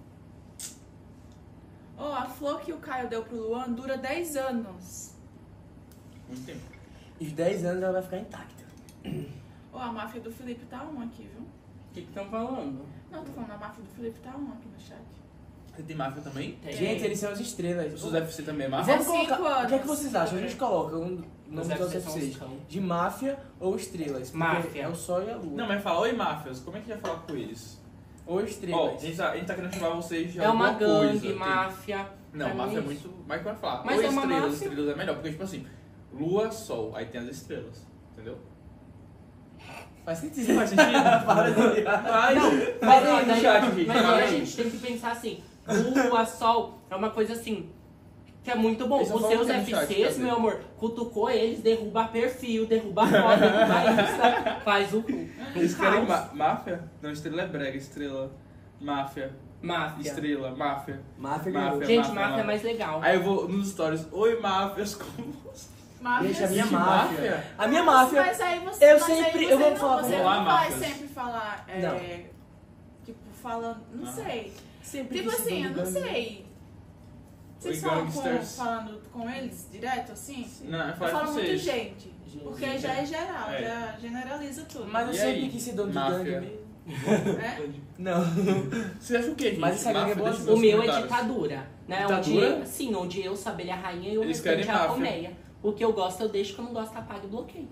Ó, a flor que o Caio deu pro Luan dura 10 anos. Muito tempo. E os 10 anos ela vai ficar intacta. Ó, a máfia do Felipe tá um aqui, viu? O que estão falando? Não, tô falando, a máfia do Felipe tá um aqui no chat. Você tem máfia também? Tem. Gente, eles são as estrelas. Os seus FC também é máfia? Vamos É 5 colocar. O que é que anos. vocês acham? A gente coloca um Os nome dos FCs são FCs. os cão. De máfia ou estrelas? Porque Máfia. É o sol e a lua. Não, mas fala, oi máfias, como é que a gente vai falar com eles? Ou Ó, estrelas. a gente tá querendo chamar vocês de É uma alguma coisa. gangue, máfia. Não, pra máfia é mim, muito... Mas que vai falar? Mas Ou é uma estrelas, máfia. estrelas é melhor, porque tipo assim, lua, sol, aí tem as estrelas, entendeu? Faz sentido. Faz sentido? Para de Vai, Mas, aí no chat, gente. mas fala aí a aí. gente tem que pensar assim, lua, sol, é uma coisa assim, que é muito bom. Eles Os só seus falam no chat, FCs, cadê? meu amor, cutucou eles, derruba perfil, derruba foto, derruba Insta, faz o Eles querem caos. máfia? Não, estrela é brega, estrela, máfia, Máfia. estrela, máfia. Máfia Máfia. ganhou. Gente, máfia, máfia é máfia. mais legal. Aí eu vou nos stories, oi máfias, como você? Máfia Gente, a minha sim. máfia. A minha máfia. Mas aí você, Eu mas aí sempre- você eu vou não, falar com você ela. não vai Máfias. sempre falar, Não. tipo, falando, não sei. Sempre Tipo quis ser assim, eu não dono da gangue. sei. Vocês Oi, falam gangsters. falando com eles direto assim? Não, eu Eu falo falo com muito vocês. gente, porque Gente, já é geral, é. já generaliza tudo. Mas eu E sempre aí? quis ser dono de Máfia. gangue mesmo. É? Não. Você acha o quê, gente? Mas essa gangue é boa. Deixa O nos meu é comentários. ditadura, né? Ditadura? Onde, sim, onde eu sou abelha rainha e o Eles restante é querem a máfia. colmeia. O que eu gosto eu deixo, o que eu não gosto apago e bloqueio.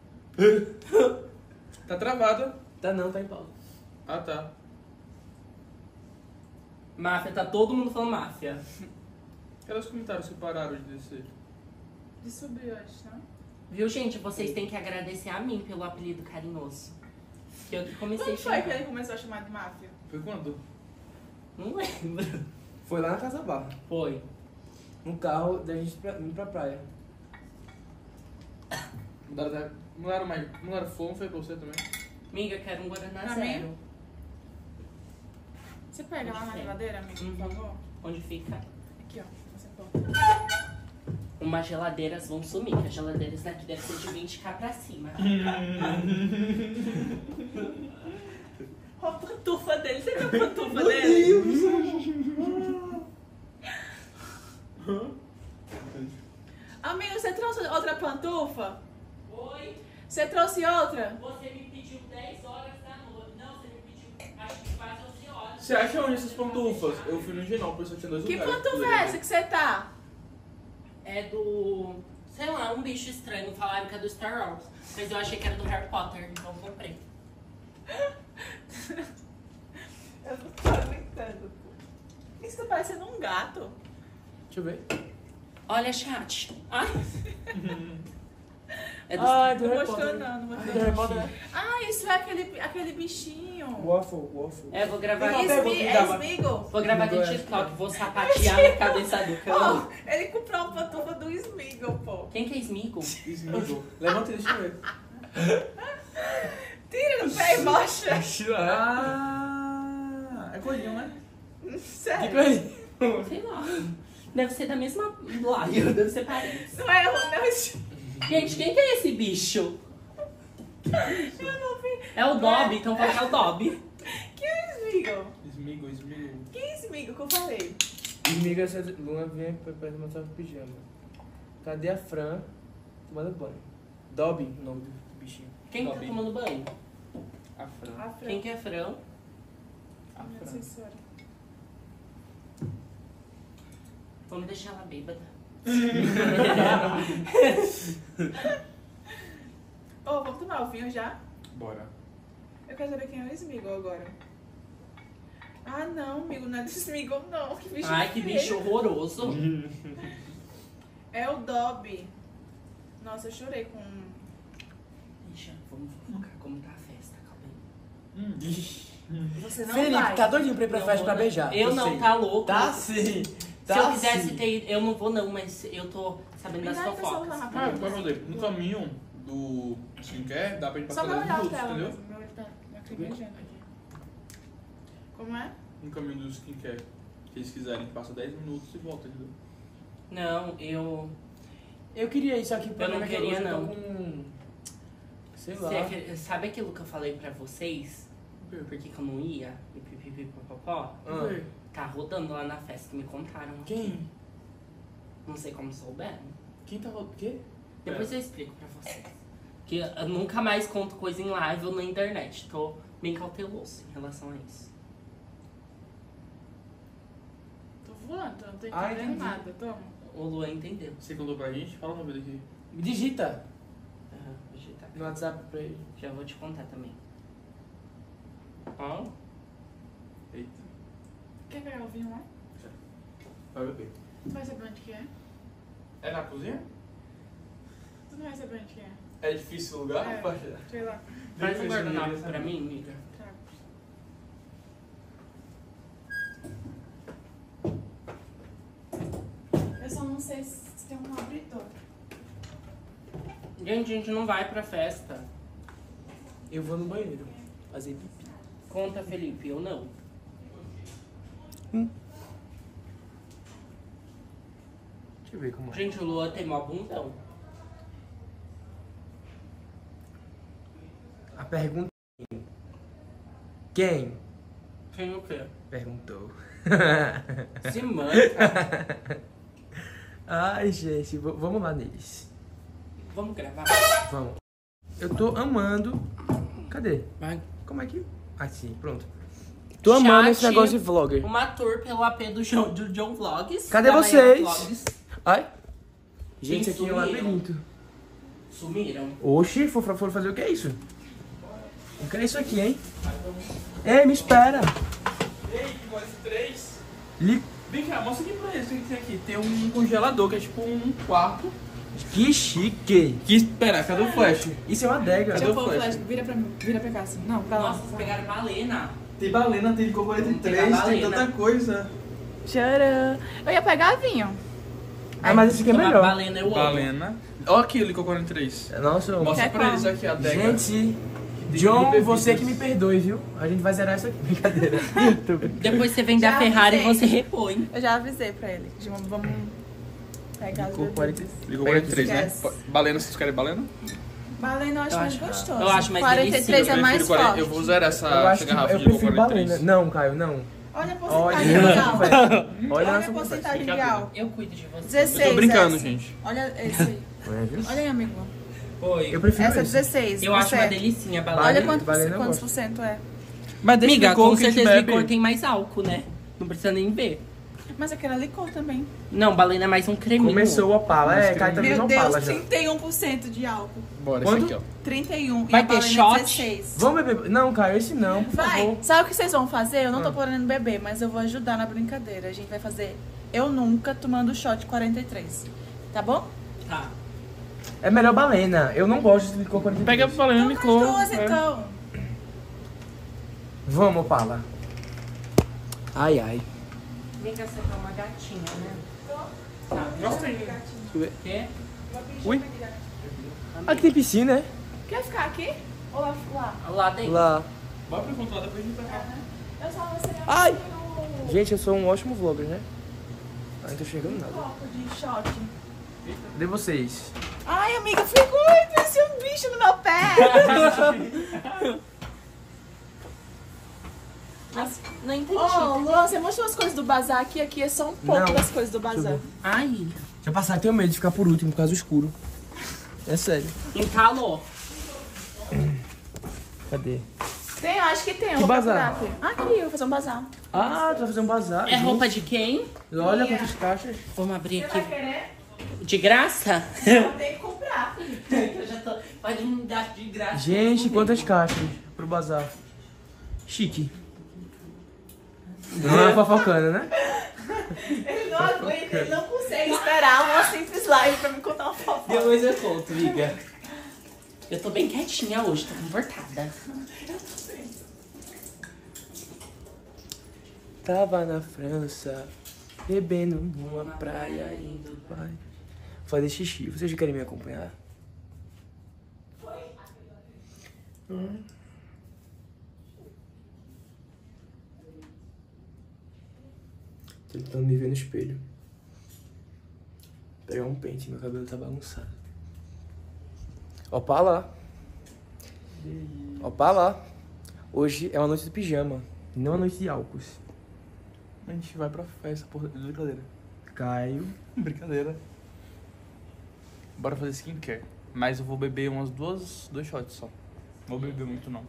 Tá travada. Tá não, tá em pausa. Ah, tá. Máfia, tá todo mundo falando máfia. Cadê os comentários que pararam de descer? De subir hoje, não? Viu, gente? Vocês têm que agradecer a mim pelo apelido carinhoso. Que eu que comecei Quando a foi que chamar. ele começou a chamar de máfia? Foi quando? Não lembro. Foi lá na Casa Barra. Foi. No carro da gente indo pra praia. Mudaram flor, não foi pra você também? Amiga, quero um Guaraná Pra Zero. mim? Você pega lá na geladeira, amigo, por Uhum. favor? Onde fica? Aqui, ó. Você pode. Umas geladeiras vão sumir, que as geladeiras daqui devem ser de 20k pra cima. Olha a pantufa dele, você viu a pantufa dele? Amigo, você trouxe outra pantufa? Oi, Você trouxe outra? você me pediu 10 horas da noite. Não, você me pediu acho que quase 11 horas. Você acha onde essas pantufas? Eu fui no Genópolis, só tinha dois Que lugares. pantufa é essa que você tá? É do... sei lá, um bicho estranho. Falaram que é do Star Wars. Mas eu achei que era do Harry Potter, então eu comprei. Eu não tô aguentando. Isso tá parecendo um gato. Deixa eu ver. Olha, chat. Ai, É do... Ah, do Não Harry mostrou Potter. não, não Do mostrou. Harry Potter. Ah, isso é aquele bichinho. Waffle. É, vou gravar Tem uma aqui. pergunta. É Smeagol. Vou gravar aqui no TikTok, vou sapatear na cabeça do cão. Ó, ele comprou uma pantufa do Smeagol, pô. Quem que é Smeagol? Smeagol. Levanta e deixa eu ver. Tira no pé e mostra. Ah, é coelhinho, né? Sério. Que coisa? Sei lá. Deve ser da mesma laia, deve ser parente. Não é, não. Gente, quem que é esse bicho? Eu não vi. É o Dobby, então fala que é o Dobby. Quem é Smeagol? Smeagol. Quem é Smeagol que eu falei? Amiga, essa Luna vem pra perto do meu pijama. Cadê a Fran? Tomando banho. Dobby, o nome do bichinho. Quem tá Dobby. tomando banho? A Fran. A Fran. Quem que é Frão? A Minha Fran. assessora. Vamos deixar ela bêbada. Ô, vamos tomar o vinho já? Bora. Eu quero saber quem é o Smeagol agora. Ah, não, amigo, não é do Smeagol, não. Que bicho Ai, que feio. bicho horroroso. É o Dobby. Nossa, eu chorei com... Deixa, vamos focar como tá a festa, calma aí. Você não Felipe, vai. tá doidinho pra ir pra Não festa vou, pra né? beijar. Eu não, sei. tá louco. Tá sim. Tá Se eu quisesse sim. ter ido, eu não vou não, mas eu tô sabendo das Me dá a pessoa fofocas. lá, Ah, rapidinho. vai fazer. No caminho do skincare, dá pra gente Só passar pra 10 olhar a minutos, tela entendeu? mesmo. Meu olho tá lacrimejando aqui. Como é? No caminho do skincare. Se eles quiserem, passa 10 minutos e volta, entendeu? Não, eu... Eu queria isso aqui pra Eu não mim, queria, hoje eu tô não. com... Sei lá. Sabe aquilo que eu falei pra vocês? Por que que eu não ia? E pipipipopopó? Ah. Tá rodando lá na festa, me contaram. Quem? Não sei como souberam. Quem tá rodando? Quê? Depois eu explico pra vocês. Que eu nunca mais conto coisa em live ou na internet. Tô bem cauteloso em relação a isso. Tô voando, eu não tô Ah, entendendo entendi. nada. Toma. O Luan entendeu. Você contou pra gente? Fala o nome daqui. Digita Aham, deixa eu tá. no WhatsApp pra ele. Já vou te contar também. Ó. Eita. Quer pegar o vinho lá? Vai beber. Tu vai saber onde que é? É na cozinha? Tu não vai saber onde que é? É difícil o lugar? É. Pacha? Sei lá. Faz um Difícil, guardanapo ninguém pra sabe. mim, amiga. Trago. Eu só não sei se tem um abridor. Gente, a gente não vai pra festa. Eu vou no banheiro fazer pipi. Conta, Felipe, eu não. Deixa eu ver como é. Gente, o Luan tem mó bundão. A pergunta é quem Tem o quê? perguntou? Se manca. Ai, gente, vamos lá neles. Vamos gravar? Vamos. Eu tô amando. Cadê? Vai. Como é que... Ah, sim, pronto. Tô amando esse Chat. negócio de vlogger. Uma tour pelo AP do John Vlogs. Cadê da vocês? Maiara Vlogs. Ai. Gente, Eles aqui é um sumiram. labirinto. Sumiram. Oxi, foram fazer o que é isso? O que é isso aqui, hein? Ei, me espera. Ei, que gosta de 3. Li... Vem cá, mostra aqui pra eles o que tem aqui. Tem um congelador, que é tipo um quarto. Que chique. Que, espera, cadê o flash? Isso é uma adega. Cadê Deixa eu o pôr o flash? flash. Vira pra cá assim. Não, pra lá. Nossa, vocês pegaram balena. Tem balena, tem licor Vamos 43, pegar tem balena. tanta coisa. Tcharam. Eu ia pegar vinho. Ah, mas esse aqui é Tomar melhor. balena eu amo. Balena. Olha aqui o licor 43. Nossa, Mostra Quer pra eles qual? aqui a adega. gente, Tem John, bebidas. você que me perdoe, viu? A gente vai zerar isso aqui. Brincadeira. Tô brincando. Depois você vende Já a Ferrari e avisei. você repõe. Eu já avisei pra ele. Vamos pegar as Licor bebidas. 43. Licor 43, né? Esquece. Balena, vocês querem balena? Balena eu acho Eu mais acho- gostoso. eu acho mais 43 delicioso. é mais forte. Eu vou zerar essa, Eu essa acho que garrafa eu de licor prefiro 43. balena. Não, Caio, não. Olha a Olha porcentagem a de nossa álcool. conversa. Olha a Olha a nossa conversa. porcentagem de álcool. Eu cuido de você. 16. Eu tô brincando, essa. gente. Olha esse aí. É, viu? Olha aí, amigo. Oi. Eu prefiro Essa é esse. 16. Eu acho você. uma delicinha a balena. Olha Balena eu quantos gosto. por cento é. Mas deixa Amiga, o licor com que a gente certeza bebe. licor tem mais álcool, né? Não precisa nem ver. Mas aquela licor também. Não, balena é mais um creminho. Começou o Opala. É, Caio também Meu não Deus, Opala já. 31% de álcool. Bora, Quando? esse aqui, ó. 31. Vai e a ter balena shot? 16. Vamos beber. Não, Caio, esse não, por Vai, favor. sabe o que vocês vão fazer? Eu não tô Ah. podendo beber, mas eu vou ajudar na brincadeira. A gente vai fazer Eu Nunca tomando shot 43. Tá bom? Tá. É melhor balena. Eu não gosto de licor 42. Pega pra balena e licor. Duas, então. Vamos, Paula. Ai, ai. Vem cá, você é uma gatinha, né? Gostei. Quê? Ui. Aqui tem piscina, né? Quer ficar aqui? Ou lá? Lá dentro. Lá. Bora pro encontro lá, depois a gente vai lá. Eu só vou ser Ai! um Gente, eu sou um ótimo vlogger, né? Ah, não tô enxergando nada. copo de shot. De vocês. Ai, amiga, ficou. Ai, parecia um bicho no meu pé. Mas não entendi. Ó, Luan, você mostrou as coisas do bazar aqui. Aqui é só um pouco Não. das coisas do bazar. Ai, Deixa eu passar, eu tenho medo de ficar por último por causa do escuro. É sério. entalou. Cadê? Tem, eu acho que tem. eu Que vou bazar? procurar aqui. Aqui, eu vou fazer um bazar. Ah, tu vai fazer um bazar. É roupa de quem? Olha quantas caixas. Vamos abrir Você vai aqui. querer? De graça? Eu tenho que comprar. Eu já tô... Pode me dar de graça. Gente, quantas caixas pro bazar. Chique. Não é fofocando, né? Ele não aguenta, ele não consegue esperar uma simples live pra me contar uma fofoca. Depois eu conto, amiga. Eu tô bem quietinha hoje, tô comportada. Tava na França, bebendo numa praia em Dubai. Fazer xixi. Vocês querem me acompanhar? Tô tentando me ver no espelho. Pegar um pente, meu cabelo tá bagunçado. Opa lá. Opa lá. Hoje é uma noite de pijama, não uma noite de álcool. A gente vai pra festa, porra. Brincadeira. Caio. Brincadeira. Bora fazer skincare. Mas eu vou beber dois shots só. Não vou beber muito, não.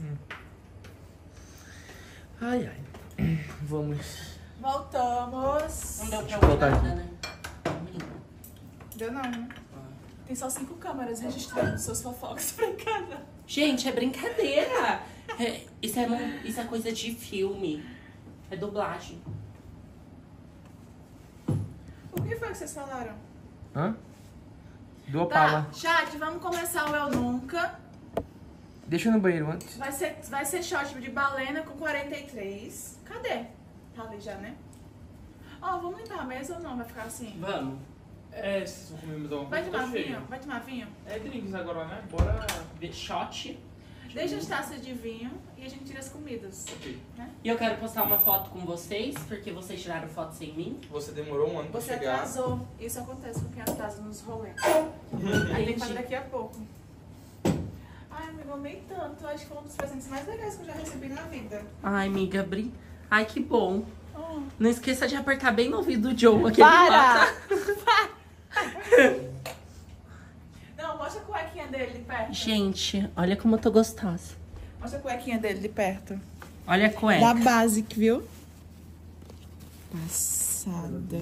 Ai, ai. Vamos. Voltamos. Não deu pra voltar ouvir aqui. nada, né? Deu não, né? Tem só 5 câmeras registrando suas fofocas pra cada. Gente, é brincadeira. Isso é coisa de filme. É dublagem. O que foi que vocês falaram? Hã? Do Tá, Opala. chat, vamos começar o Eu Nunca. Deixa eu ir no banheiro antes. Vai ser shot de balena com 43. Cadê? Tá ali já, né? Ó, vamos limpar a mesa ou não? Vai ficar assim? Vamos. É, se vocês vão comer mais alguma Vai coisa, tomar tá cheio. vinho? Vai tomar vinho? É drinks agora, né? Bora. Shot. Deixa as taças de vinho e a gente tira as comidas. Ok. E eu quero postar uma foto com vocês, porque vocês tiraram foto sem mim. Você demorou um ano pra Você chegar. atrasou. Isso acontece com quem atrasa nos rolês. Aí tem que fazer daqui a pouco. Ai, amigo, eu amei tanto. Acho que foi um dos presentes mais legais que eu já recebi na vida. Ai, amiga, Ai, que bom. Oh. Não esqueça de apertar bem no ouvido do Joe aqui. Para! Não, mostra a cuequinha dele de perto. Gente, olha como eu tô gostosa. Mostra a cuequinha dele de perto. Olha a Da cueca. Basic, viu? Passada.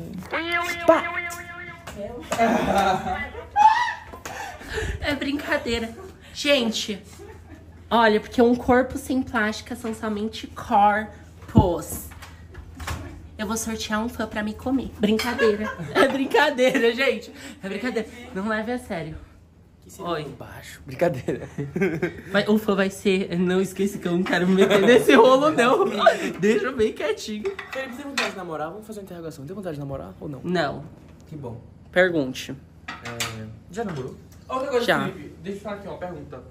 É brincadeira. Gente, olha, porque um corpo sem plástica são somente corpos. Eu vou sortear um fã pra me comer. Brincadeira. É brincadeira, gente. É brincadeira. Não leve a sério. Oi. Baixo. Brincadeira. O fã vai ser... Não esqueça que eu não quero me meter nesse rolo, não. Deixa eu bem quietinho. Felipe, tem vontade de namorar? Vamos fazer uma interrogação. Tem vontade de namorar ou não? Não. Que bom. Pergunte. Já namorou? Outra coisa, Já. Felipe, deixa eu falar aqui uma pergunta.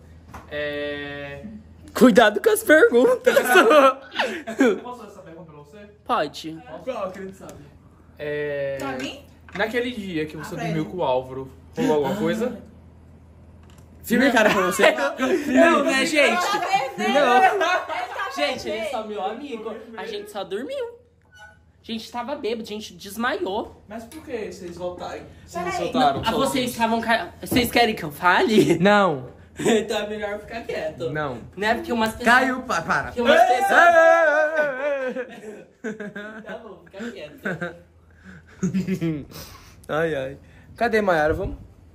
Cuidado com as perguntas. Eu posso fazer essa pergunta pra você? Pode. Qual que a gente sabe? Pra mim? Naquele dia que você pra dormiu ele. com o Álvaro, rolou alguma coisa? Firme cara pra você. Não, né, gente? Não. Gente, ele é só meu amigo. A gente só dormiu. A gente tava bêbado, a gente desmaiou. Mas por que vocês voltaram? Vocês Peraí. soltaram? Ah, vocês estavam... Vocês querem que eu fale? Não. Então é melhor ficar quieto. Não. Né? Porque umas pessoas... Caio, para. Porque umas pessoas... Tá bom, fica quieto. Ai, ai. Cadê, Mayara? Vamos?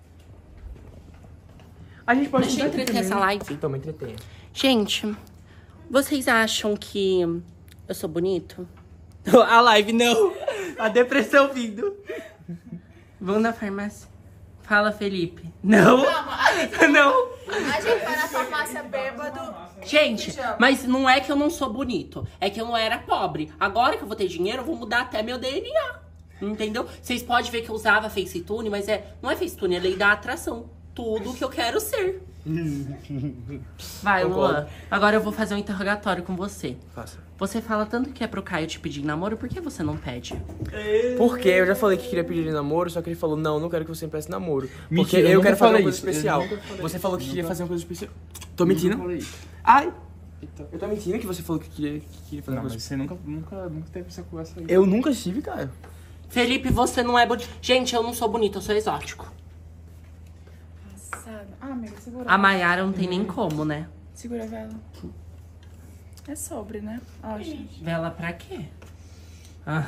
A gente pode Deixa eu sentar aqui entreter essa também. live. Toma, entretenha. Gente, vocês acham que eu sou bonito? A live não. A depressão vindo. Vamos na farmácia. Fala, Felipe. Não. Calma, a Não. gente vai na farmácia bêbado. Gente, mas não é que eu não sou bonito. É que eu não era pobre. Agora que eu vou ter dinheiro, eu vou mudar até meu DNA. Entendeu? Vocês podem ver que eu usava FaceTune, mas não é FaceTune, é lei da atração. Tudo que eu quero ser. Vai, Luan. Agora eu vou fazer um interrogatório com você. Faça. Você fala tanto que é pro Caio te pedir em namoro, por que você não pede? Porque eu já falei que queria pedir ele namoro, só que ele falou, não quero que você me peça namoro. Porque Mentira, eu eu nunca quero fazer uma falei coisa isso. Eu especial. nunca falei Você isso. falou que queria Nunca- fazer uma coisa especial. Tô mentindo? Ai! Eu tô mentindo que você falou que queria fazer Não, uma mas coisa você nunca teve essa conversa aí. Eu nunca estive, cara. Felipe, você não é bonito. Gente, eu não sou bonito, eu sou exótico. Passada. Ah, amiga, segura. A Maiara não tem nem como, né? Segura a vela. É sobre, né? Ó, gente. Vela pra quê? Ah,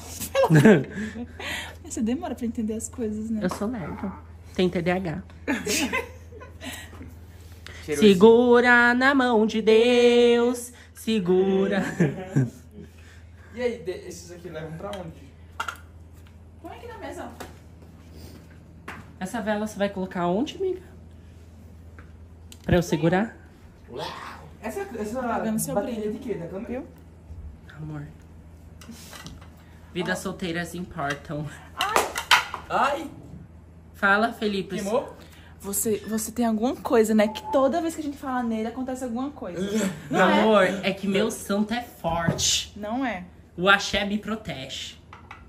Você demora pra entender as coisas, né? eu sou lerdo. Tem TDAH. Cheirou Segura na mão de Deus. Segura. E aí, esses aqui levam pra onde? Põe aqui na mesa. Essa vela você vai colocar onde, amiga? Pra eu segurar? Essa Apagando seu bateria brilho. de quê? Da câmera? Amor. Vidas solteiras importam. Ai! Fala, Felipe. Queimou? Você tem alguma coisa, né? Que toda vez que a gente fala nele, acontece alguma coisa. Não é? Amor, é que meu santo é forte. Não é. O axé me protege.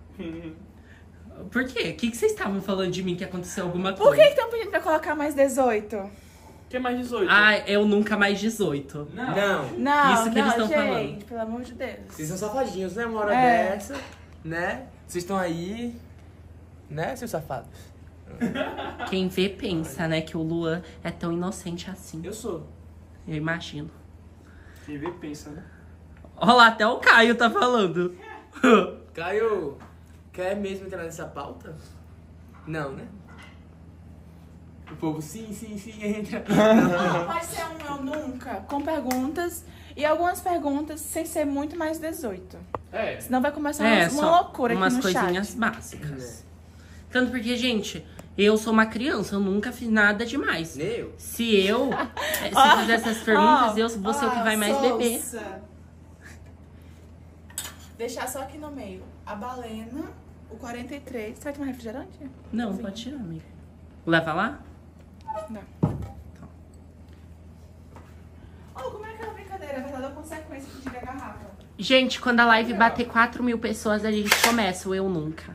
Por quê? O que vocês estavam falando de mim que aconteceu alguma coisa? Por que estão pedindo pra colocar mais 18? Que mais 18? Ah, eu nunca mais 18. Não. Não, Isso que não, eles estão gente, falando. pelo amor de Deus. Vocês são safadinhos, né? Uma hora É. dessa, né? Vocês estão aí, né, seus safados? Quem vê pensa, né, que o Luan é tão inocente assim. Eu sou. Eu imagino. Quem vê, pensa, né? Olha lá, até o Caio tá falando. Caio, quer mesmo entrar nessa pauta? Não, né? O povo, sim, entra. Não, pode ser um eu nunca, com perguntas. E algumas perguntas sem ser muito mais 18. É. Senão vai começar uma só loucura aqui umas no coisinhas chat. básicas. Tanto porque, gente, eu sou uma criança, eu nunca fiz nada demais. Nem eu. Se fizer essas perguntas, eu vou ser o que vai mais beber. Sousa. Deixar só aqui no meio. A balena, o 43. Você vai tomar refrigerante? Não, pode tirar, amiga. Leva lá? Não. Oh, como é aquela brincadeira? É verdade ou consequência que tira a garrafa? Gente, quando a live bater 4.000 pessoas, a gente começa o Eu Nunca.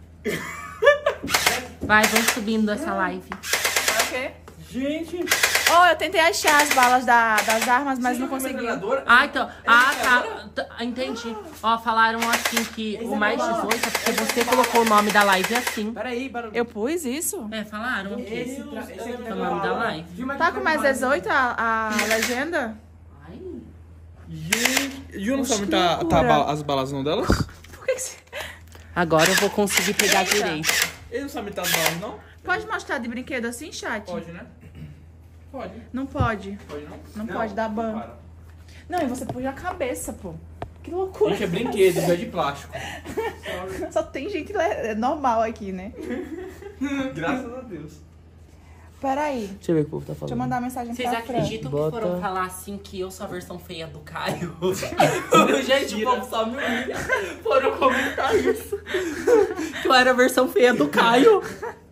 Vai, vamos subindo essa live. Vai o quê? Gente! Oh, eu tentei achar as balas das armas, mas não consegui. Ah, então. Entendi. Ó, falaram assim que o mais 18 é porque você colocou o nome da live assim. Peraí, Eu pus isso? É, falaram. Esse É aqui o nome da live. Tá com mais 18 a legenda? Ai. Gente! E eu não Oxe, sabe que tá loucura. as balas não delas? Por que você... Agora eu vou conseguir pegar Eita. direito. Ele não sabe tá as balas, não? Pode mostrar de brinquedo assim, chat? Pode, né? Pode. Não pode. Pode não? Não pode dar ban. Para. Não, e você pôs a cabeça, pô. Que loucura. Gente, é brinquedo, isso é de plástico. Só tem gente normal aqui, né? Graças a Deus. Peraí. Deixa eu ver o que o povo tá falando. Deixa eu mandar uma mensagem Vocês pra Fran. acreditam que Bota- foram falar assim que eu sou a versão feia do Caio? Gente, o povo só me humilha. Foram comentar isso. Que eu era a versão feia do Caio.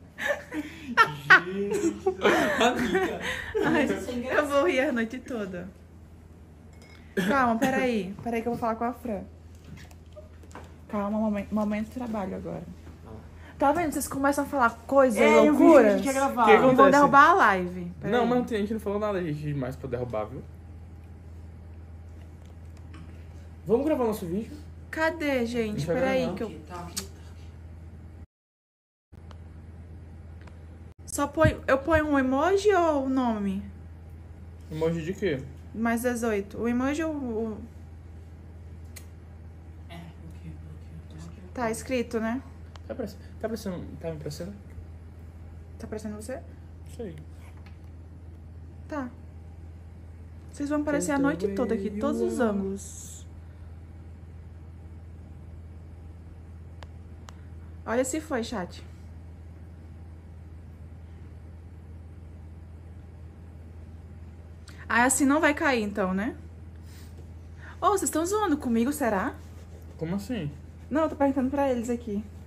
Amiga. Ai, eu vou rir a noite toda. Calma, peraí. Peraí que eu vou falar com a Fran. Calma, momento de trabalho agora. Tá vendo? Vocês começam a falar coisas, loucuras. gravar. Que E vão acontece? derrubar a live. Peraí. Não, mas não tem, a gente não falou nada de demais pra derrubar, viu? Vamos gravar nosso vídeo? Cadê, gente? Deixa eu Peraí gravar. que eu... Aqui, tá, aqui. Eu ponho um emoji ou o nome? Emoji de quê? Mais 18. O emoji ou o... É, aqui. Tá escrito, né? Tá aparecendo, tá me aparecendo? Tá aparecendo você? Isso aí. Tá. Vocês vão aparecer a noite toda aqui, todos os ângulos. Olha se foi, chat. Ah, assim não vai cair então, né? Ô, vocês estão zoando comigo, será? Como assim? Não, eu tô perguntando pra eles aqui.